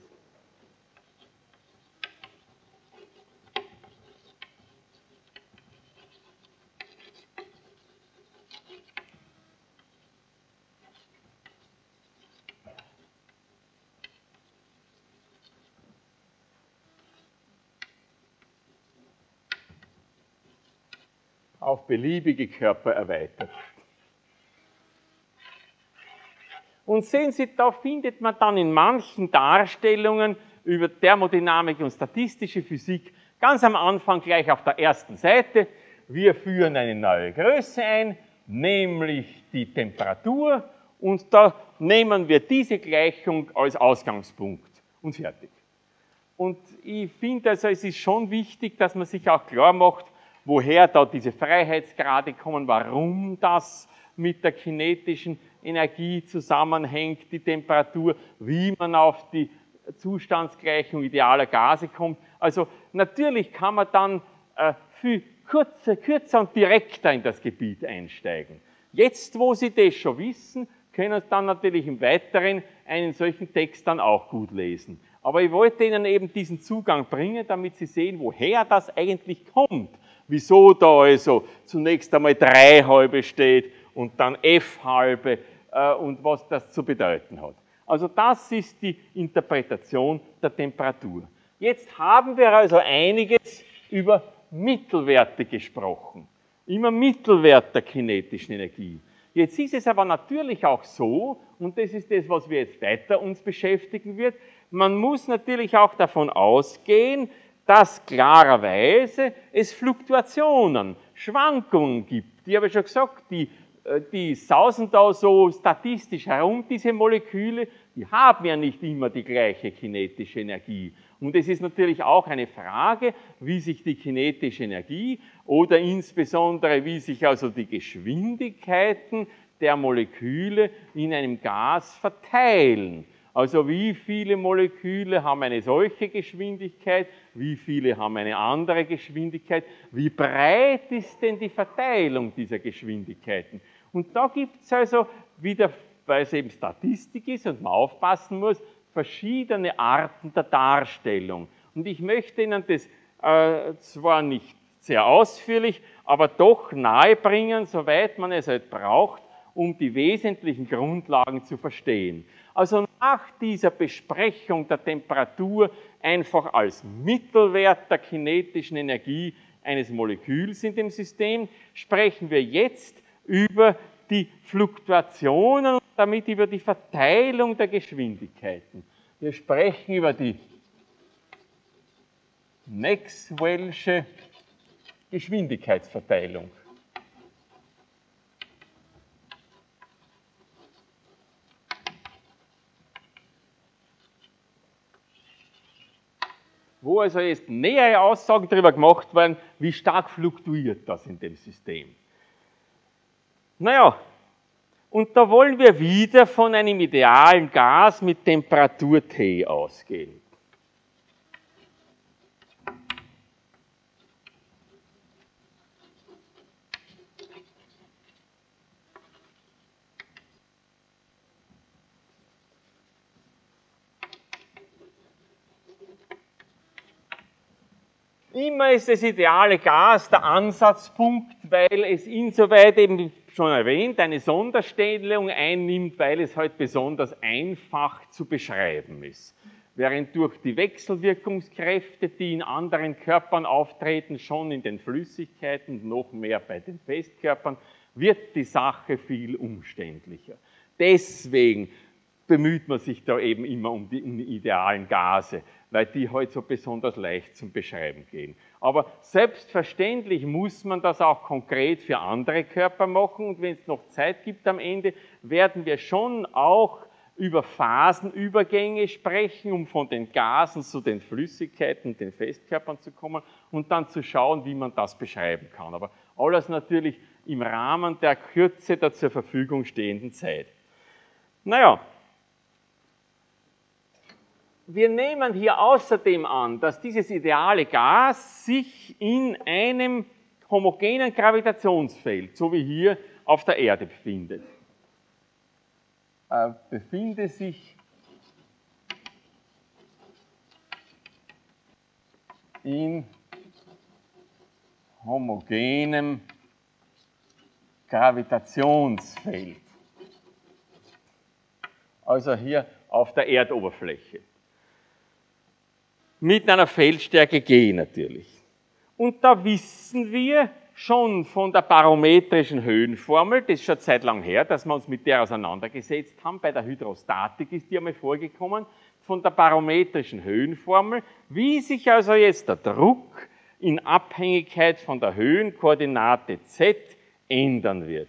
Auf beliebige Körper erweitert. Und sehen Sie, da findet man dann in manchen Darstellungen über Thermodynamik und statistische Physik ganz am Anfang gleich auf der ersten Seite, wir führen eine neue Größe ein, nämlich die Temperatur, und da nehmen wir diese Gleichung als Ausgangspunkt und fertig. Und ich finde also, es ist schon wichtig, dass man sich auch klar macht, woher da diese Freiheitsgrade kommen, warum das mit der kinetischen Energie zusammenhängt, die Temperatur, wie man auf die Zustandsgleichung idealer Gase kommt. Also natürlich kann man dann äh, viel kürzer, kürzer und direkter in das Gebiet einsteigen. Jetzt, wo Sie das schon wissen, können Sie dann natürlich im Weiteren einen solchen Text dann auch gut lesen. Aber ich wollte Ihnen eben diesen Zugang bringen, damit Sie sehen, woher das eigentlich kommt. Wieso da also zunächst einmal drei halbe steht und dann F halbe äh, und was das zu bedeuten hat. Also das ist die Interpretation der Temperatur. Jetzt haben wir also einiges über Mittelwerte gesprochen. Immer Mittelwert der kinetischen Energie. Jetzt ist es aber natürlich auch so, und das ist das, was wir jetzt weiter uns beschäftigen wird, man muss natürlich auch davon ausgehen, dass klarerweise es Fluktuationen, Schwankungen gibt. Ich habe schon gesagt, die, die sausen da so statistisch herum, diese Moleküle, die haben ja nicht immer die gleiche kinetische Energie. Und es ist natürlich auch eine Frage, wie sich die kinetische Energie oder insbesondere wie sich also die Geschwindigkeiten der Moleküle in einem Gas verteilen. Also wie viele Moleküle haben eine solche Geschwindigkeit, wie viele haben eine andere Geschwindigkeit, wie breit ist denn die Verteilung dieser Geschwindigkeiten? Und da gibt es also wieder, weil es eben Statistik ist und man aufpassen muss, verschiedene Arten der Darstellung. Und ich möchte Ihnen das äh, zwar nicht sehr ausführlich, aber doch nahebringen, soweit man es halt braucht, um die wesentlichen Grundlagen zu verstehen. Also nach dieser Besprechung der Temperatur einfach als Mittelwert der kinetischen Energie eines Moleküls in dem System, sprechen wir jetzt über die Fluktuationen und damit über die Verteilung der Geschwindigkeiten. Wir sprechen über die Maxwell'sche Geschwindigkeitsverteilung. Wo also jetzt nähere Aussagen darüber gemacht werden, wie stark fluktuiert das in dem System. Naja, und da wollen wir wieder von einem idealen Gas mit Temperatur T ausgehen. Immer ist das ideale Gas der Ansatzpunkt, weil es insoweit eben schon erwähnt eine Sonderstellung einnimmt, weil es halt besonders einfach zu beschreiben ist. Während durch die Wechselwirkungskräfte, die in anderen Körpern auftreten, schon in den Flüssigkeiten, noch mehr bei den Festkörpern, wird die Sache viel umständlicher. Deswegen bemüht man sich da eben immer um die idealen Gase, weil die halt so besonders leicht zum Beschreiben gehen. Aber selbstverständlich muss man das auch konkret für andere Körper machen und wenn es noch Zeit gibt am Ende, werden wir schon auch über Phasenübergänge sprechen, um von den Gasen zu den Flüssigkeiten und den Festkörpern zu kommen und dann zu schauen, wie man das beschreiben kann. Aber alles natürlich im Rahmen der Kürze der zur Verfügung stehenden Zeit. Naja, wir nehmen hier außerdem an, dass dieses ideale Gas sich in einem homogenen Gravitationsfeld, so wie hier auf der Erde befindet. Äh, befinde sich in homogenem Gravitationsfeld. Also hier auf der Erdoberfläche. Mit einer Feldstärke G natürlich. Und da wissen wir schon von der barometrischen Höhenformel, das ist schon Zeit lang her, dass wir uns mit der auseinandergesetzt haben, bei der Hydrostatik ist die einmal vorgekommen, von der barometrischen Höhenformel, wie sich also jetzt der Druck in Abhängigkeit von der Höhenkoordinate Z ändern wird.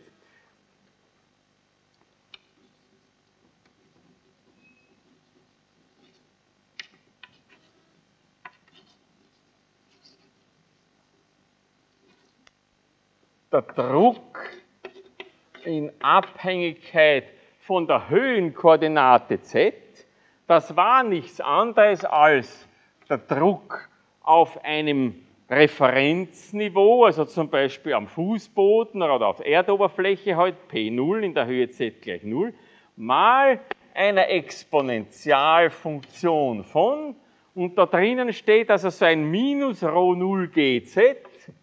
Der Druck in Abhängigkeit von der Höhenkoordinate Z, das war nichts anderes als der Druck auf einem Referenzniveau, also zum Beispiel am Fußboden oder auf Erdoberfläche, halt P null in der Höhe Z gleich null, mal einer Exponentialfunktion von, und da drinnen steht also so ein minus Rho null G Z,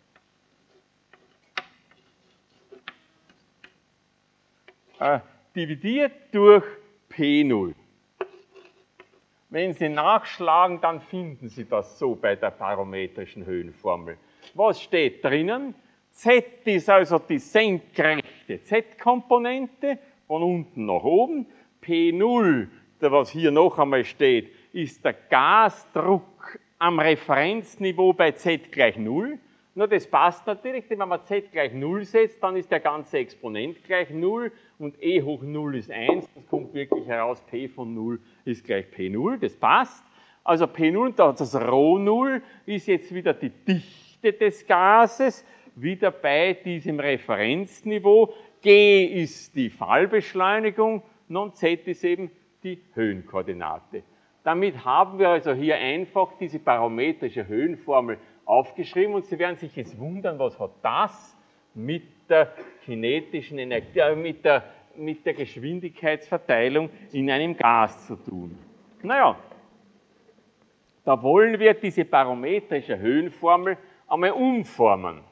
dividiert durch P null. Wenn Sie nachschlagen, dann finden Sie das so bei der barometrischen Höhenformel. Was steht drinnen? Z ist also die senkrechte Z-Komponente, von unten nach oben. P null, was hier noch einmal steht, ist der Gasdruck am Referenzniveau bei Z gleich null. Nur das passt natürlich, denn wenn man Z gleich null setzt, dann ist der ganze Exponent gleich null und E hoch null ist eins, das kommt wirklich heraus, P von null ist gleich P null, das passt. Also P null, das Rho null ist jetzt wieder die Dichte des Gases, wieder bei diesem Referenzniveau. G ist die Fallbeschleunigung und Z ist eben die Höhenkoordinate. Damit haben wir also hier einfach diese barometrische Höhenformel aufgeschrieben und Sie werden sich jetzt wundern, was hat das mit der kinetischen Energie, äh, mit, der, mit der Geschwindigkeitsverteilung in einem Gas zu tun. Naja, da wollen wir diese barometrische Höhenformel einmal umformen.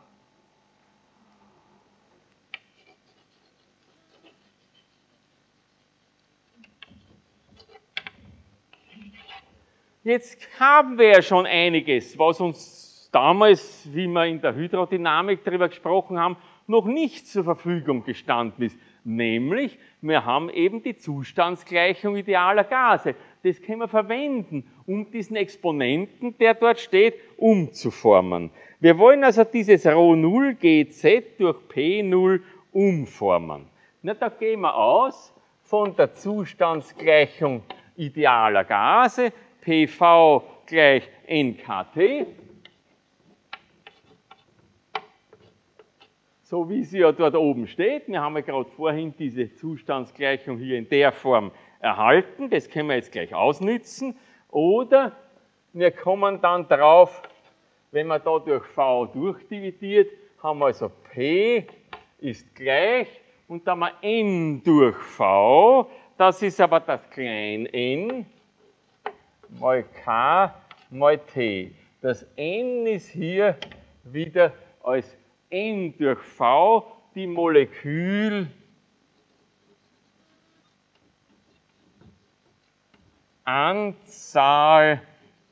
Jetzt haben wir ja schon einiges, was uns damals, wie wir in der Hydrodynamik darüber gesprochen haben, noch nicht zur Verfügung gestanden ist. Nämlich, wir haben eben die Zustandsgleichung idealer Gase. Das können wir verwenden, um diesen Exponenten, der dort steht, umzuformen. Wir wollen also dieses Rho null G Z durch P null umformen. Na, da gehen wir aus von der Zustandsgleichung idealer Gase, P V gleich N K T. So wie sie ja dort oben steht. Wir haben ja gerade vorhin diese Zustandsgleichung hier in der Form erhalten. Das können wir jetzt gleich ausnützen. Oder wir kommen dann drauf, wenn man da durch V durchdividiert, haben wir also P ist gleich und dann haben wir N durch V. Das ist aber das klein n mal K mal T. Das N ist hier wieder als N durch V die Molekülanzahl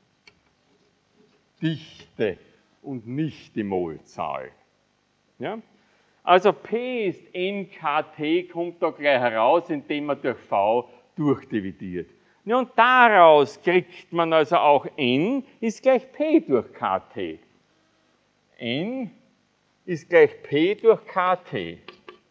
Dichte und nicht die Molzahl. Ja? Also P ist N K T, kommt da gleich heraus, indem man durch V durchdividiert. Ja, und daraus kriegt man also auch N ist gleich P durch K T. N ist gleich P durch K T.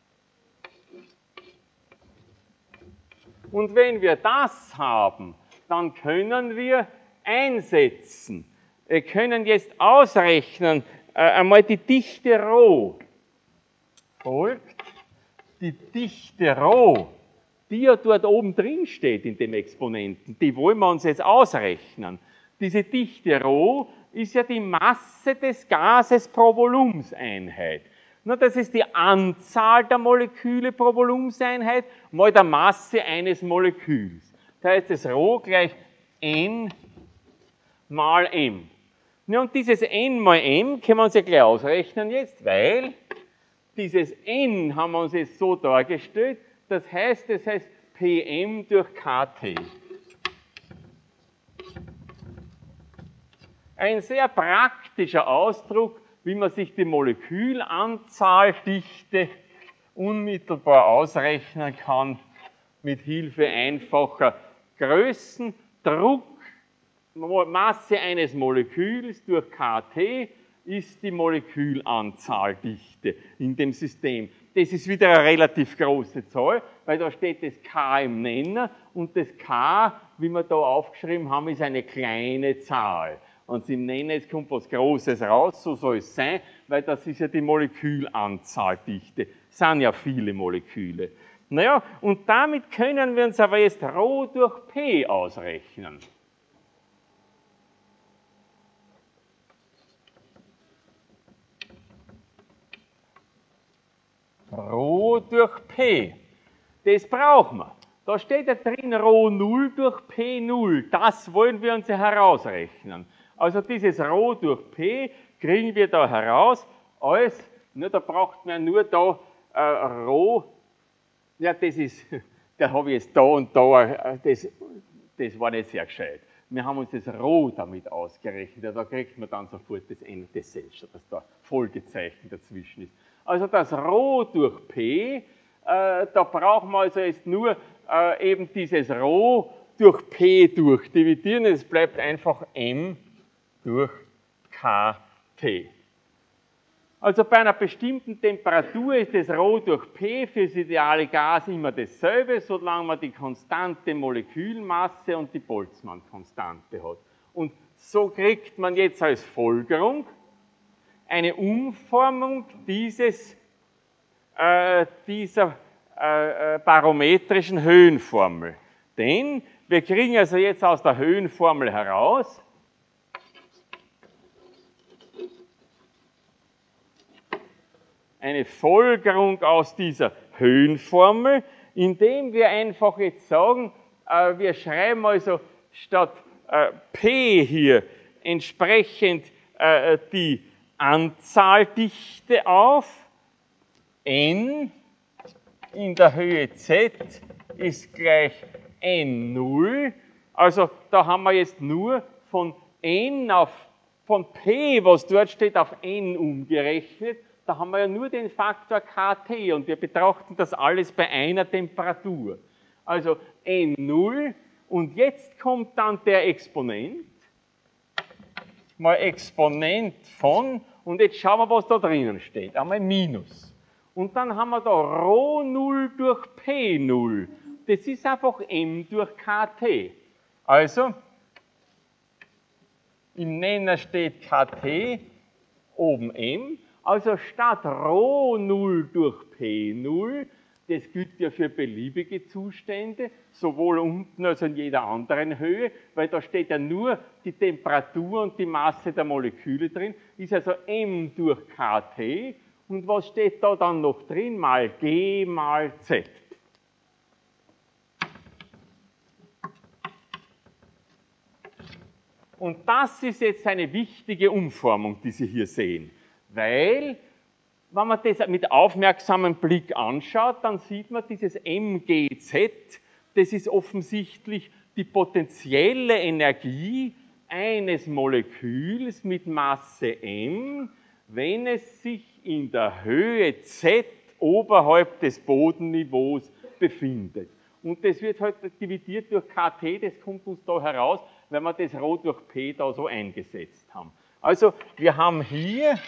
Und wenn wir das haben, dann können wir einsetzen. Wir können jetzt ausrechnen, äh, einmal die Dichte Rho. Folgt die Dichte Rho, die ja dort oben drin steht in dem Exponenten, die wollen wir uns jetzt ausrechnen. Diese Dichte Rho ist ja die Masse des Gases pro Volumenseinheit. Na, das ist die Anzahl der Moleküle pro Volumenseinheit mal der Masse eines Moleküls. Das heißt, das Rho gleich N mal M. Ja, und dieses N mal M können wir uns ja gleich ausrechnen jetzt, weil dieses N haben wir uns jetzt so dargestellt, das heißt, das heißt P M durch K T. Ein sehr praktischer Ausdruck, wie man sich die Molekülanzahldichte unmittelbar ausrechnen kann, mit Hilfe einfacher Größen. Druck, Masse eines Moleküls durch K T ist die Molekülanzahldichte in dem System. Das ist wieder eine relativ große Zahl, weil da steht das K im Nenner und das K, wie wir da aufgeschrieben haben, ist eine kleine Zahl. Und im Nenner jetzt kommt was Großes raus, so soll es sein, weil das ist ja die Molekülanzahldichte. Es sind ja viele Moleküle. Naja, und damit können wir uns aber jetzt Rho durch P ausrechnen. Rho durch P. Das brauchen wir. Da steht ja drin Rho null durch P null. Das wollen wir uns ja herausrechnen. Also dieses Rho durch P kriegen wir da heraus als, ne, da braucht man nur da äh, Rho, ja das ist, da habe ich jetzt da und da, äh, das, das war nicht sehr gescheit. Wir haben uns das Rho damit ausgerechnet, da kriegt man dann sofort das N, das selbst, dass da Folgezeichen dazwischen ist. Also das Rho durch P, äh, da brauchen wir also jetzt nur äh, eben dieses Rho durch P durchdividieren, es bleibt einfach M durch K T. Also bei einer bestimmten Temperatur ist das Rho durch P für das ideale Gas immer dasselbe, solange man die konstante Molekülmasse und die Boltzmann-Konstante hat. Und so kriegt man jetzt als Folgerung eine Umformung dieses, äh, dieser äh, barometrischen Höhenformel. Denn wir kriegen also jetzt aus der Höhenformel heraus, eine Folgerung aus dieser Höhenformel, indem wir einfach jetzt sagen, äh, wir schreiben also statt äh, P hier entsprechend äh, die Anzahldichte auf, N in der Höhe Z ist gleich N null, also da haben wir jetzt nur von n auf, von p, was dort steht, auf n umgerechnet. Da haben wir ja nur den Faktor Kt und wir betrachten das alles bei einer Temperatur. Also N null und jetzt kommt dann der Exponent. Mal Exponent von, und jetzt schauen wir, was da drinnen steht. Einmal Minus. Und dann haben wir da Rho null durch P null. Das ist einfach M durch Kt. Also, im Nenner steht Kt, oben M. Also statt Rho null durch P null, das gilt ja für beliebige Zustände, sowohl unten als auch in jeder anderen Höhe, weil da steht ja nur die Temperatur und die Masse der Moleküle drin, ist also M durch Kt. Und was steht da dann noch drin? Mal G mal Z. Und das ist jetzt eine wichtige Umformung, die Sie hier sehen. Weil, wenn man das mit aufmerksamem Blick anschaut, dann sieht man dieses M G Z, das ist offensichtlich die potenzielle Energie eines Moleküls mit Masse M, wenn es sich in der Höhe Z oberhalb des Bodenniveaus befindet. Und das wird halt dividiert durch Kt, das kommt uns da heraus, wenn wir das Rho durch P da so eingesetzt haben. Also wir haben hier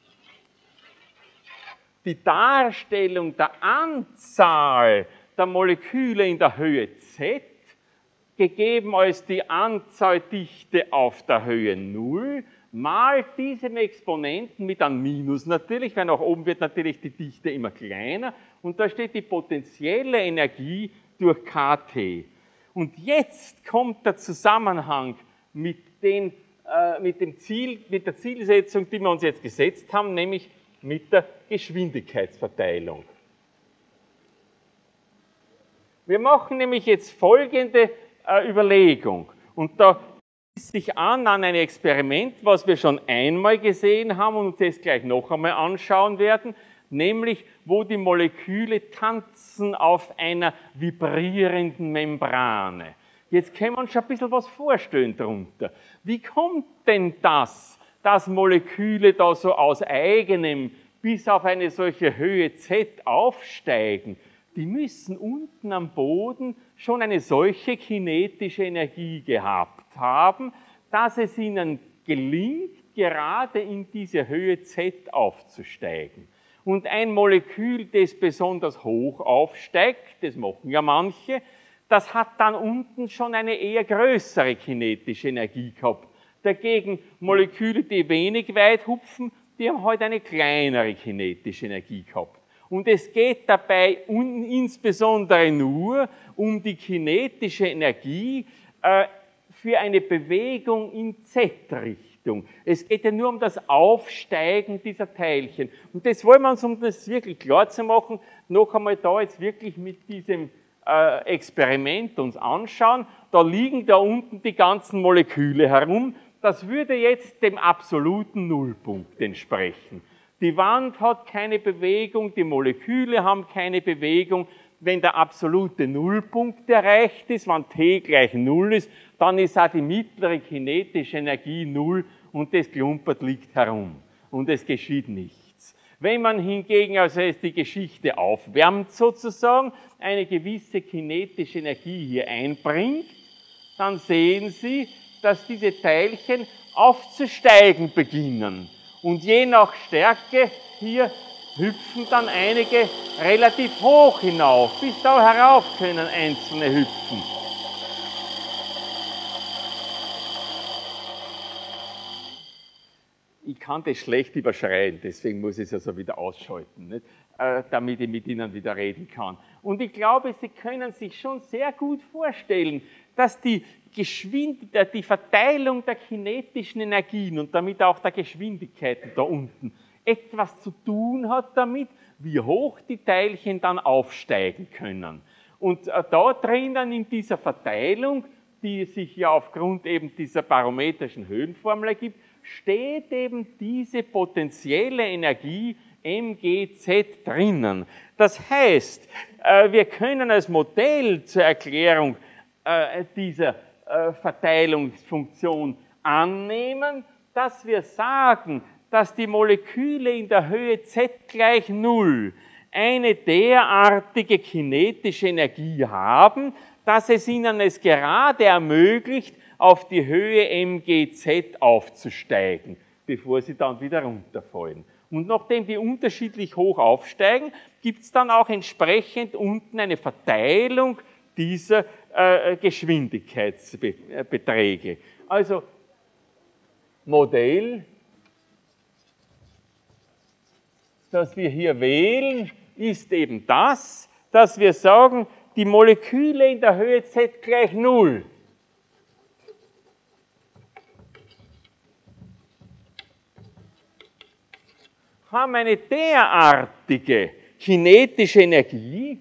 die Darstellung der Anzahl der Moleküle in der Höhe Z, gegeben als die Anzahldichte auf der Höhe null, mal diesem Exponenten mit einem Minus natürlich, weil nach oben wird natürlich die Dichte immer kleiner, und da steht die potenzielle Energie durch Kt. Und jetzt kommt der Zusammenhang mit, den, äh, mit, dem Ziel, mit der Zielsetzung, die wir uns jetzt gesetzt haben, nämlich mit der Geschwindigkeitsverteilung. Wir machen nämlich jetzt folgende äh, Überlegung. Und da schließt sich an an ein Experiment, was wir schon einmal gesehen haben und uns das gleich noch einmal anschauen werden, nämlich wo die Moleküle tanzen auf einer vibrierenden Membrane. Jetzt können wir uns schon ein bisschen was vorstellen darunter. Wie kommt denn das, dass Moleküle da so aus eigenem bis auf eine solche Höhe Z aufsteigen? Die müssen unten am Boden schon eine solche kinetische Energie gehabt haben, dass es ihnen gelingt, gerade in diese Höhe Z aufzusteigen. Und ein Molekül, das besonders hoch aufsteigt, das machen ja manche, das hat dann unten schon eine eher größere kinetische Energie gehabt. Dagegen Moleküle, die wenig weit hupfen, die haben halt eine kleinere kinetische Energie gehabt. Und es geht dabei un, insbesondere nur um die kinetische Energie äh, für eine Bewegung in Z-Richtung. Es geht ja nur um das Aufsteigen dieser Teilchen. Und das wollen wir uns, um das wirklich klar zu machen, noch einmal da jetzt wirklich mit diesem äh, Experiment uns anschauen. Da liegen da unten die ganzen Moleküle herum. Das würde jetzt dem absoluten Nullpunkt entsprechen. Die Wand hat keine Bewegung, die Moleküle haben keine Bewegung. Wenn der absolute Nullpunkt erreicht ist, wenn T gleich Null ist, dann ist auch die mittlere kinetische Energie Null und das Klumpert liegt herum und es geschieht nichts. Wenn man hingegen also die Geschichte aufwärmt sozusagen, eine gewisse kinetische Energie hier einbringt, dann sehen Sie, dass diese Teilchen aufzusteigen beginnen. Und je nach Stärke hier hüpfen dann einige relativ hoch hinauf. Bis da herauf können einzelne hüpfen. Ich kann das schlecht überschreien, deswegen muss ich es also wieder ausschalten, nicht? Äh, damit ich mit Ihnen wieder reden kann. Und ich glaube, Sie können sich schon sehr gut vorstellen, dass die Geschwindigkeit, die Verteilung der kinetischen Energien und damit auch der Geschwindigkeiten da unten etwas zu tun hat damit, wie hoch die Teilchen dann aufsteigen können. Und äh, da drinnen in dieser Verteilung, die sich ja aufgrund eben dieser barometrischen Höhenformel ergibt, steht eben diese potenzielle Energie M G Z drinnen. Das heißt, äh, wir können als Modell zur Erklärung äh, dieser äh, Verteilungsfunktion annehmen, dass wir sagen, dass die Moleküle in der Höhe z gleich null eine derartige kinetische Energie haben, dass es ihnen es gerade ermöglicht, auf die Höhe mgz aufzusteigen, bevor sie dann wieder runterfallen. Und nachdem die unterschiedlich hoch aufsteigen, gibt es dann auch entsprechend unten eine Verteilung dieser äh, Geschwindigkeitsbeträge. Also Modell, das wir hier wählen, ist eben das, dass wir sagen, die Moleküle in der Höhe z gleich null haben eine derartige kinetische Energie,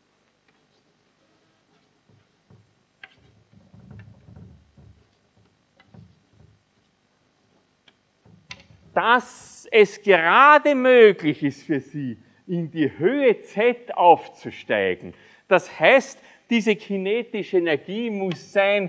dass es gerade möglich ist für sie, in die Höhe z aufzusteigen. Das heißt, diese kinetische Energie muss sein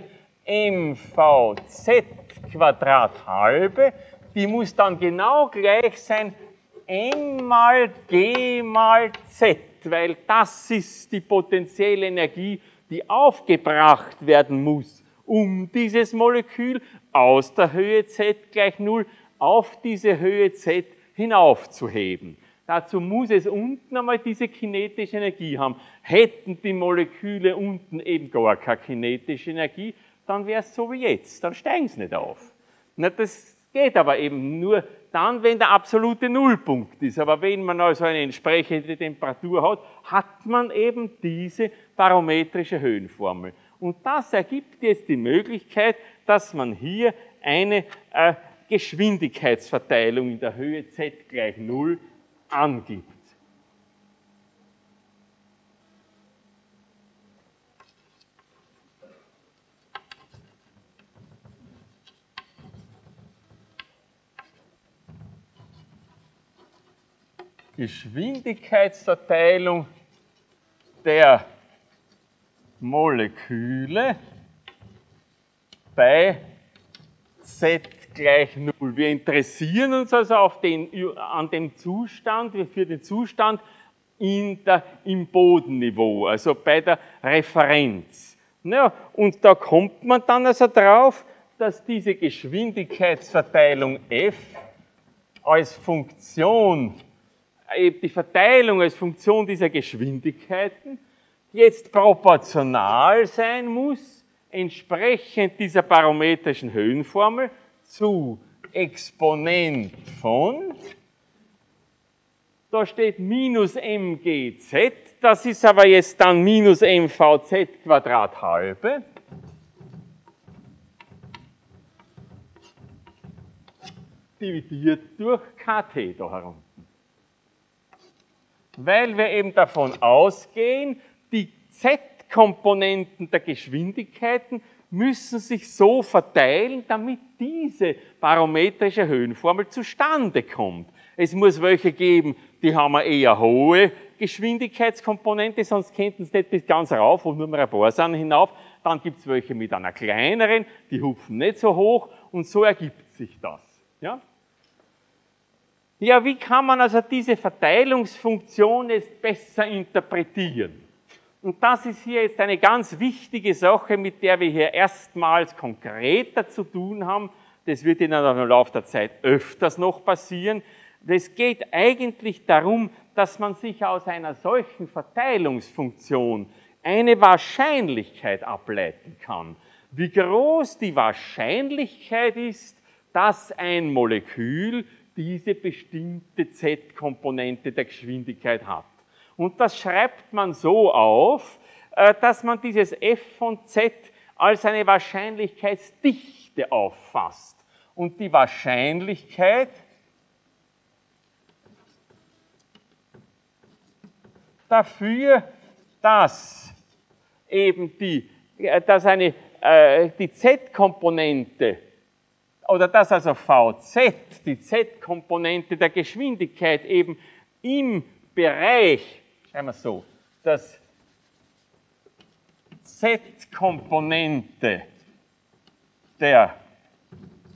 mvz Quadrat halbe, die muss dann genau gleich sein m mal g mal z, weil das ist die potenzielle Energie, die aufgebracht werden muss, um dieses Molekül aus der Höhe z gleich null auf diese Höhe z hinaufzuheben. Dazu muss es unten einmal diese kinetische Energie haben. Hätten die Moleküle unten eben gar keine kinetische Energie, dann wäre es so wie jetzt, dann steigen sie nicht auf. Na, das geht aber eben nur dann, wenn der absolute Nullpunkt ist. Aber wenn man also eine entsprechende Temperatur hat, hat man eben diese barometrische Höhenformel. Und das ergibt jetzt die Möglichkeit, dass man hier eine äh, Geschwindigkeitsverteilung in der Höhe z gleich null angibt. Geschwindigkeitsverteilung der Moleküle bei z gleich null. Wir interessieren uns also auf den, an dem Zustand, für den Zustand in der, im Bodenniveau, also bei der Referenz. Ja, und da kommt man dann also drauf, dass diese Geschwindigkeitsverteilung f als Funktion, die Verteilung als Funktion dieser Geschwindigkeiten jetzt proportional sein muss, entsprechend dieser barometrischen Höhenformel, zu Exponent von, da steht minus mgz, das ist aber jetzt dann minus mvz Quadrat halbe, dividiert durch kt da herunten. Weil wir eben davon ausgehen, die z-Komponenten der Geschwindigkeiten müssen sich so verteilen, damit diese barometrische Höhenformel zustande kommt. Es muss welche geben, die haben eine eher hohe Geschwindigkeitskomponente, sonst könnten sie nicht bis ganz rauf, wo nur mehr ein paar sind, hinauf. Dann gibt es welche mit einer kleineren, die hupfen nicht so hoch und so ergibt sich das. Ja? Ja, wie kann man also diese Verteilungsfunktion jetzt besser interpretieren? Und das ist hier jetzt eine ganz wichtige Sache, mit der wir hier erstmals konkreter zu tun haben. Das wird Ihnen dann im Laufe der Zeit öfters noch passieren. Es geht eigentlich darum, dass man sich aus einer solchen Verteilungsfunktion eine Wahrscheinlichkeit ableiten kann. Wie groß die Wahrscheinlichkeit ist, dass ein Molekül diese bestimmte z-Komponente der Geschwindigkeit hat. Und das schreibt man so auf, dass man dieses f von z als eine Wahrscheinlichkeitsdichte auffasst. Und die Wahrscheinlichkeit dafür, dass eben die, dass eine, äh, die z-Komponente oder dass also vz, die z-Komponente der Geschwindigkeit eben im Bereich, schreiben wir es so, dass z-Komponente der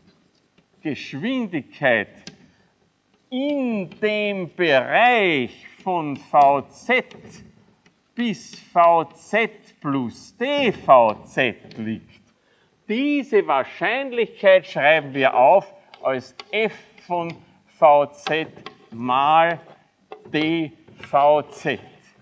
Geschwindigkeit in dem Bereich von V Z bis V Z plus d V Z liegt. Diese Wahrscheinlichkeit schreiben wir auf als f von V Z mal d V Z.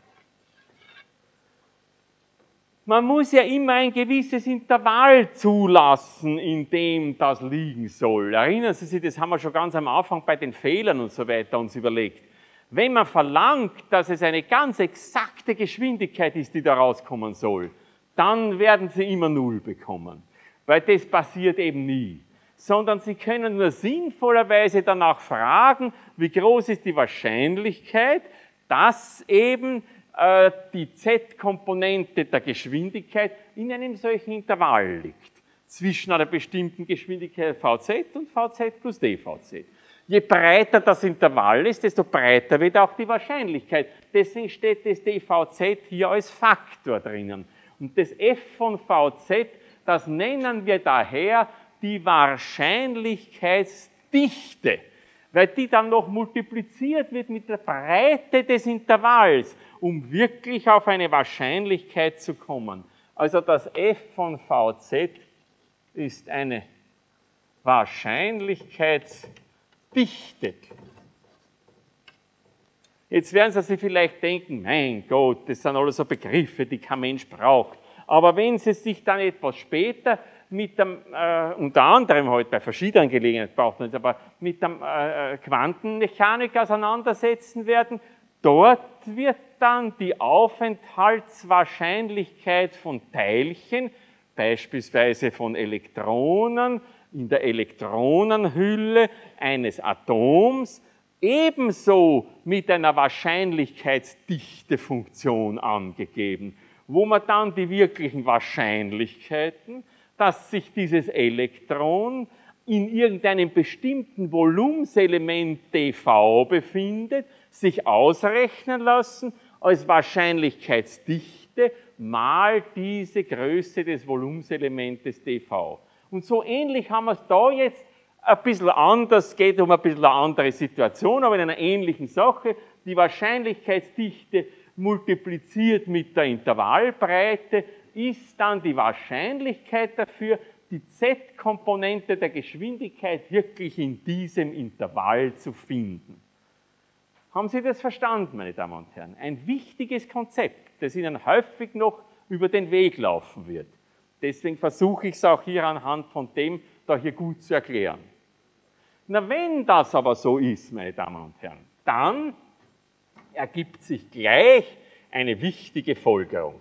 Man muss ja immer ein gewisses Intervall zulassen, in dem das liegen soll. Erinnern Sie sich, das haben wir schon ganz am Anfang bei den Fehlern und so weiter uns überlegt. Wenn man verlangt, dass es eine ganz exakte Geschwindigkeit ist, die da rauskommen soll, dann werden Sie immer Null bekommen. Weil das passiert eben nie. Sondern Sie können nur sinnvollerweise danach fragen, wie groß ist die Wahrscheinlichkeit, dass eben äh, die Z-Komponente der Geschwindigkeit in einem solchen Intervall liegt. Zwischen einer bestimmten Geschwindigkeit V Z und V Z plus d V Z. Je breiter das Intervall ist, desto breiter wird auch die Wahrscheinlichkeit. Deswegen steht das d V Z hier als Faktor drinnen. Und das f von V Z, das nennen wir daher die Wahrscheinlichkeitsdichte, weil die dann noch multipliziert wird mit der Breite des Intervalls, um wirklich auf eine Wahrscheinlichkeit zu kommen. Also das f von V Z ist eine Wahrscheinlichkeitsdichte. Jetzt werden Sie sich vielleicht denken, mein Gott, das sind alles so Begriffe, die kein Mensch braucht. Aber wenn Sie sich dann etwas später mit dem, äh, unter anderem heute bei verschiedenen Gelegenheiten braucht man es, aber mit der äh, Quantenmechanik auseinandersetzen werden, dort wird dann die Aufenthaltswahrscheinlichkeit von Teilchen, beispielsweise von Elektronen, in der Elektronenhülle eines Atoms, ebenso mit einer Wahrscheinlichkeitsdichtefunktion angegeben, wo man dann die wirklichen Wahrscheinlichkeiten, dass sich dieses Elektron in irgendeinem bestimmten Volumenselement dV befindet, sich ausrechnen lassen als Wahrscheinlichkeitsdichte mal diese Größe des Volumenselementes dV. Und so ähnlich haben wir es da jetzt ein bisschen anders, geht um ein bisschen eine andere Situation, aber in einer ähnlichen Sache. Die Wahrscheinlichkeitsdichte multipliziert mit der Intervallbreite ist dann die Wahrscheinlichkeit dafür, die Z-Komponente der Geschwindigkeit wirklich in diesem Intervall zu finden. Haben Sie das verstanden, meine Damen und Herren? Ein wichtiges Konzept, das Ihnen häufig noch über den Weg laufen wird. Deswegen versuche ich es auch hier anhand von dem da hier gut zu erklären. Na, wenn das aber so ist, meine Damen und Herren, dann ergibt sich gleich eine wichtige Folgerung.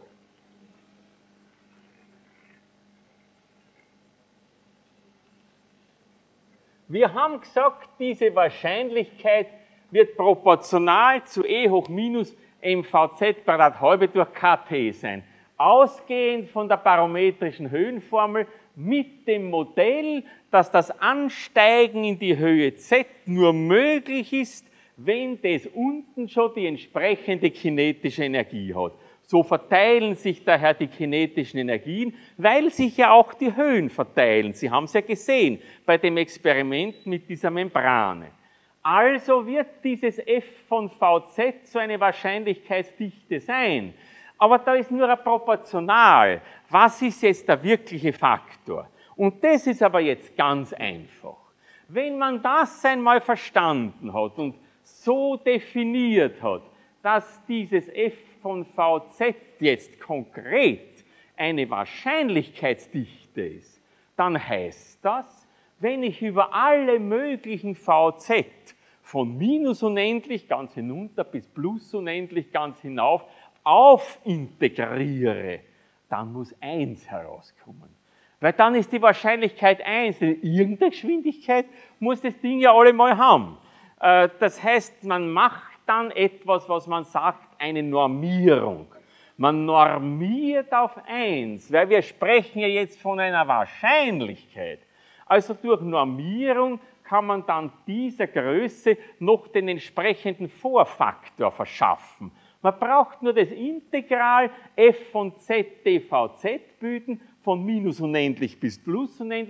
Wir haben gesagt, diese Wahrscheinlichkeit wird proportional zu E hoch minus mvz Quadrat halbe durch Kt sein. Ausgehend von der barometrischen Höhenformel mit dem Modell, dass das Ansteigen in die Höhe z nur möglich ist, wenn das unten schon die entsprechende kinetische Energie hat. So verteilen sich daher die kinetischen Energien, weil sich ja auch die Höhen verteilen. Sie haben es ja gesehen bei dem Experiment mit dieser Membrane. Also wird dieses f von Vz so eine Wahrscheinlichkeitsdichte sein. Aber da ist nur ein Proportional. Was ist jetzt der wirkliche Faktor? Und das ist aber jetzt ganz einfach. Wenn man das einmal verstanden hat und so definiert hat, dass dieses f von Vz jetzt konkret eine Wahrscheinlichkeitsdichte ist, dann heißt das, wenn ich über alle möglichen Vz von minus unendlich ganz hinunter bis plus unendlich ganz hinauf aufintegriere, dann muss eins herauskommen. Weil dann ist die Wahrscheinlichkeit eins, denn irgendeine Geschwindigkeit muss das Ding ja alle mal haben. Das heißt, man macht dann etwas, was man sagt, eine Normierung. Man normiert auf eins, weil wir sprechen ja jetzt von einer Wahrscheinlichkeit. Also durch Normierung kann man dann dieser Größe noch den entsprechenden Vorfaktor verschaffen. Man braucht nur das Integral f von z dvz bilden, von minus unendlich bis plus unendlich.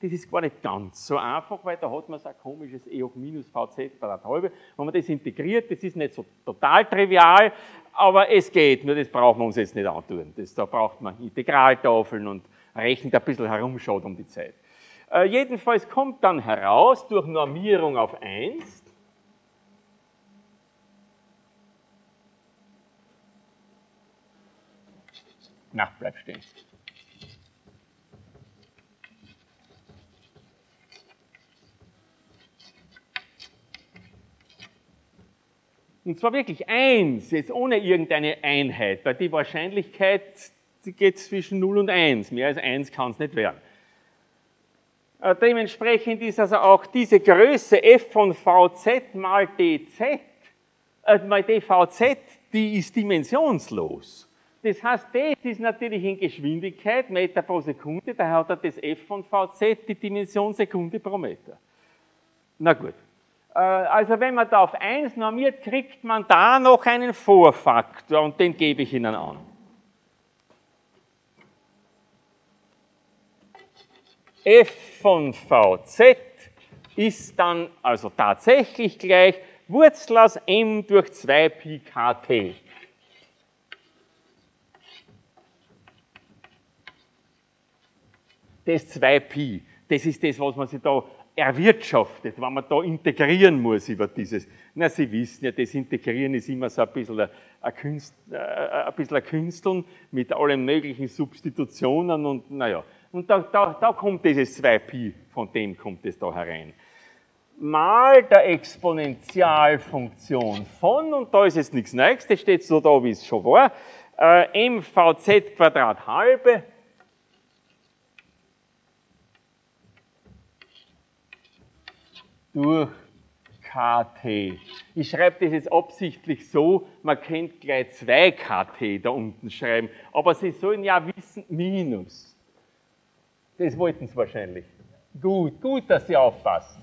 Das ist gar nicht ganz so einfach, weil da hat man so ein komisches E hoch minus Vz Quadrat halbe. Wenn man das integriert, das ist nicht so total trivial, aber es geht, nur das brauchen wir uns jetzt nicht antun. Das, da braucht man Integraltafeln und rechnet ein bisschen herum, schaut um die Zeit. Äh, jedenfalls kommt dann heraus, durch Normierung auf eins, na, bleib stehen. Und zwar wirklich eins, jetzt ohne irgendeine Einheit, weil die Wahrscheinlichkeit, die geht zwischen null und eins. Mehr als eins kann es nicht werden. Äh, dementsprechend ist also auch diese Größe f von Vz mal dz, äh, mal dvz, die ist dimensionslos. Das heißt, das ist natürlich in Geschwindigkeit, Meter pro Sekunde, daher hat er das f von Vz, die Dimension Sekunde pro Meter. Na gut. Also wenn man da auf eins normiert, kriegt man da noch einen Vorfaktor und den gebe ich Ihnen an. F von Vz ist dann also tatsächlich gleich Wurzel aus m durch zwei Pi kt. Das zwei Pi, das ist das, was man sich da erwirtschaftet, wenn man da integrieren muss über dieses. Na, Sie wissen ja, das Integrieren ist immer so ein bisschen ein, ein, Künst, äh, ein, bisschen ein Künsteln mit allen möglichen Substitutionen und naja. Und da, da, da kommt dieses zwei Pi, von dem kommt es da herein. Mal der Exponentialfunktion von, und da ist jetzt nichts Neues, das steht so da, wie es schon war, äh, mvz Quadrat halbe durch Kt. Ich schreibe das jetzt absichtlich so, man könnte gleich zwei Kt da unten schreiben, aber Sie sollen ja wissen, minus. Das wollten Sie wahrscheinlich. Gut, gut, dass Sie aufpassen.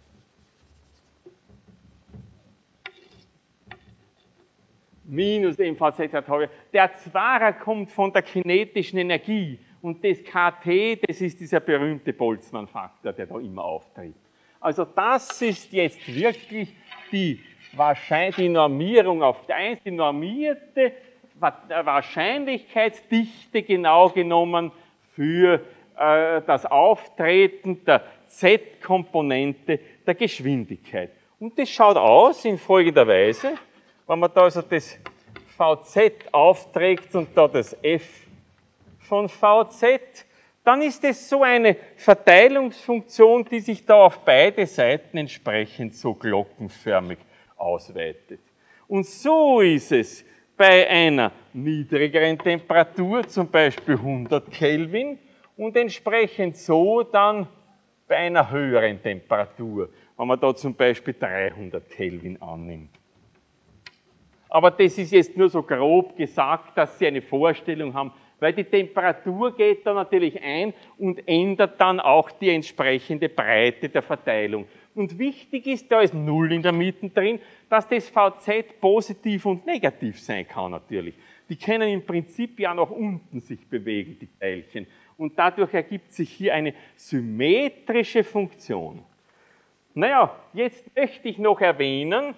Minus mvz halbe. Der Zwarer kommt von der kinetischen Energie und das Kt, das ist dieser berühmte Boltzmann-Faktor, der da immer auftritt. Also das ist jetzt wirklich die, die Normierung auf eins, die normierte Wahrscheinlichkeitsdichte genau genommen für äh, das Auftreten der Z-Komponente der Geschwindigkeit. Und das schaut aus in folgender Weise, wenn man da also das Vz aufträgt und da das f von Vz, dann ist es so eine Verteilungsfunktion, die sich da auf beide Seiten entsprechend so glockenförmig ausweitet. Und so ist es bei einer niedrigeren Temperatur, zum Beispiel hundert Kelvin, und entsprechend so dann bei einer höheren Temperatur, wenn man da zum Beispiel dreihundert Kelvin annimmt. Aber das ist jetzt nur so grob gesagt, dass Sie eine Vorstellung haben, weil die Temperatur geht da natürlich ein und ändert dann auch die entsprechende Breite der Verteilung. Und wichtig ist, da ist null in der Mitte drin, dass das Vz positiv und negativ sein kann natürlich. Die können im Prinzip ja nach unten sich bewegen, die Teilchen. Und dadurch ergibt sich hier eine symmetrische Funktion. Naja, jetzt möchte ich noch erwähnen,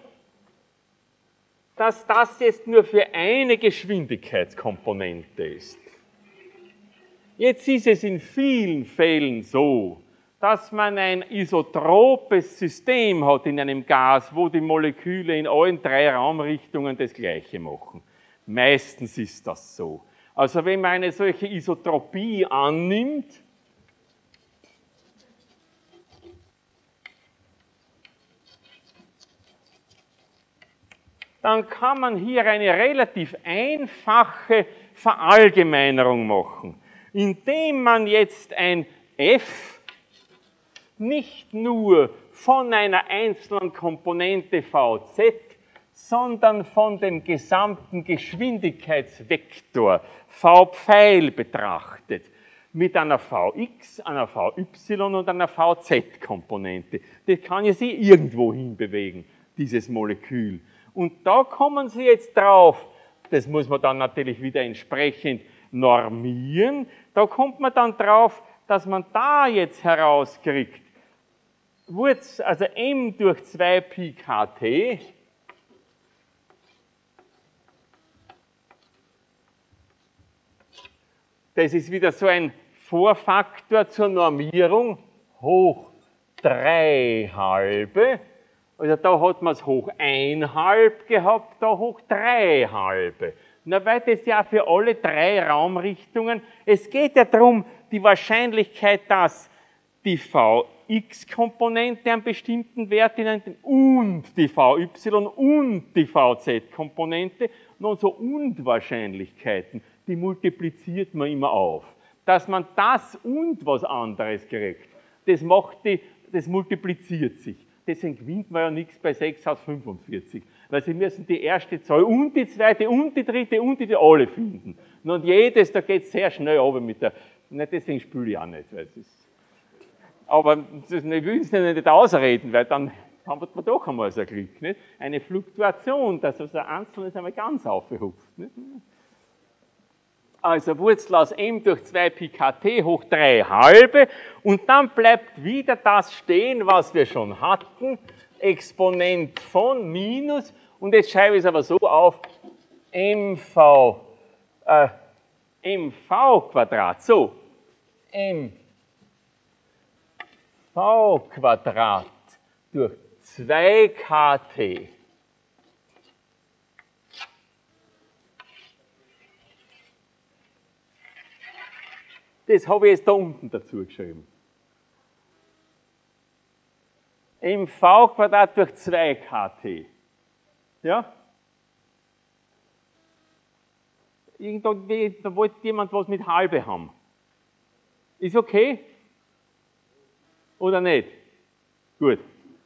dass das jetzt nur für eine Geschwindigkeitskomponente ist. Jetzt ist es in vielen Fällen so, dass man ein isotropes System hat in einem Gas, wo die Moleküle in allen drei Raumrichtungen das Gleiche machen. Meistens ist das so. Also wenn man eine solche Isotropie annimmt, dann kann man hier eine relativ einfache Verallgemeinerung machen, indem man jetzt ein f nicht nur von einer einzelnen Komponente Vz, sondern von dem gesamten Geschwindigkeitsvektor V-Pfeil betrachtet, mit einer Vx, einer Vy und einer Vz-Komponente. Das kann ja Sie irgendwo hinbewegen, dieses Molekül. Und da kommen Sie jetzt drauf, das muss man dann natürlich wieder entsprechend normieren, da kommt man dann drauf, dass man da jetzt herauskriegt, Wurzel, also m durch zwei Pi kt, das ist wieder so ein Vorfaktor zur Normierung, hoch drei halbe. Also da hat man es hoch ein halb gehabt, da hoch drei halbe. Na, weil das ja für alle drei Raumrichtungen, es geht ja darum, die Wahrscheinlichkeit, dass die Vx-Komponente einen bestimmten Wert in einem und die Vy und die Vz-Komponente, und so Und-Wahrscheinlichkeiten, die multipliziert man immer auf. Dass man das und was anderes kriegt, das macht die, das multipliziert sich. Deswegen gewinnt man ja nichts bei sechs aus fünfundvierzig. Weil Sie müssen die erste Zahl und die zweite und die dritte und die alle finden. Und jedes, da geht es sehr schnell runter mit der, nicht deswegen spiele ich auch nicht. Weil es ist, aber das, ich will es nicht ausreden, weil dann haben wir doch einmal so ein Glück. Nicht? Eine Fluktuation, dass also ein Einzelnes einmal ganz aufgehupft. Nicht? Also Wurzel aus m durch zwei Pi kt hoch drei halbe und dann bleibt wieder das stehen, was wir schon hatten, Exponent von minus, und jetzt schreibe ich es aber so auf, mv, äh, mv Quadrat, so, mv Quadrat durch zwei kt. Das habe ich jetzt da unten dazu geschrieben. mv Quadrat durch zwei kt. Ja? Irgendwie, da wollte jemand was mit halbe haben. Ist okay? Oder nicht? Gut.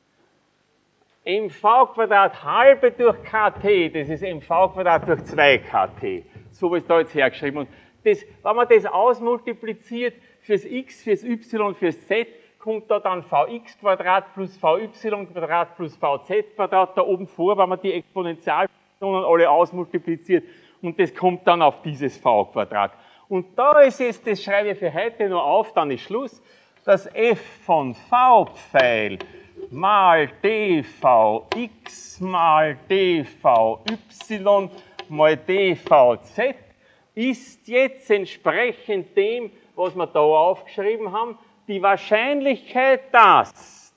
mv Quadrat halbe durch kt, das ist mv Quadrat durch zwei kt. So ist da jetzt hergeschrieben. Und das, wenn man das ausmultipliziert fürs x, fürs y, fürs z, kommt da dann Vx Quadrat plus Vy Quadrat plus Vz Quadrat da oben vor, wenn man die Exponentialfunktionen alle ausmultipliziert, und das kommt dann auf dieses V Quadrat. Und da ist es, das schreibe ich für heute nur auf, dann ist Schluss, dass f von V-Pfeil mal dvx mal dvy mal dvz ist jetzt entsprechend dem, was wir da aufgeschrieben haben, die Wahrscheinlichkeit, dass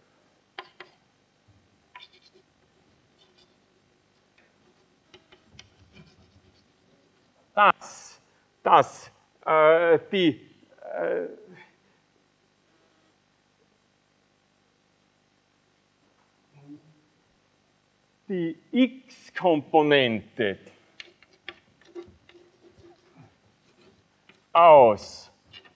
dass, dass äh, die äh, die x-Komponente aus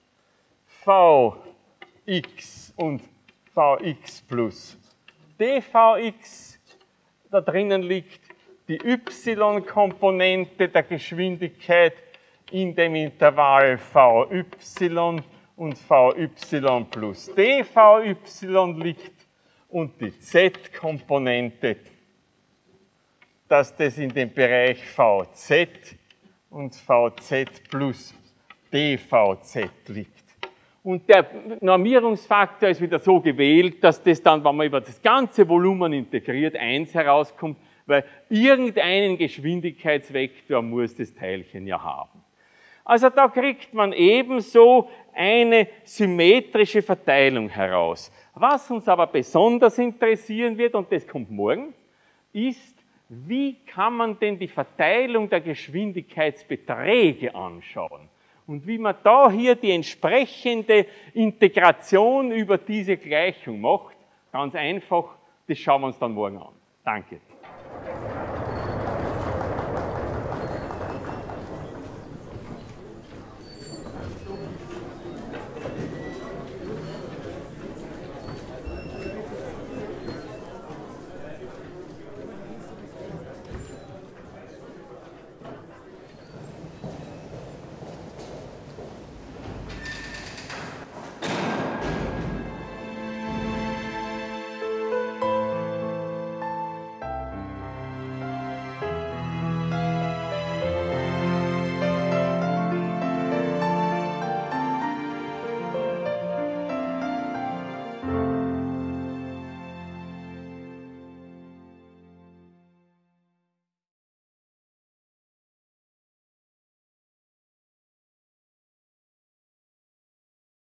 Vx und Vx plus dvx, da drinnen liegt die y-Komponente der Geschwindigkeit in dem Intervall Vy und Vy plus dvy liegt und die z-Komponente, dass das in dem Bereich Vz und Vz plus dvz liegt. Und der Normierungsfaktor ist wieder so gewählt, dass das dann, wenn man über das ganze Volumen integriert, eins herauskommt, weil irgendeinen Geschwindigkeitsvektor muss das Teilchen ja haben. Also da kriegt man ebenso eine symmetrische Verteilung heraus. Was uns aber besonders interessieren wird, und das kommt morgen, ist, wie kann man denn die Verteilung der Geschwindigkeitsbeträge anschauen? Und wie man da hier die entsprechende Integration über diese Gleichung macht, ganz einfach, das schauen wir uns dann morgen an. Danke.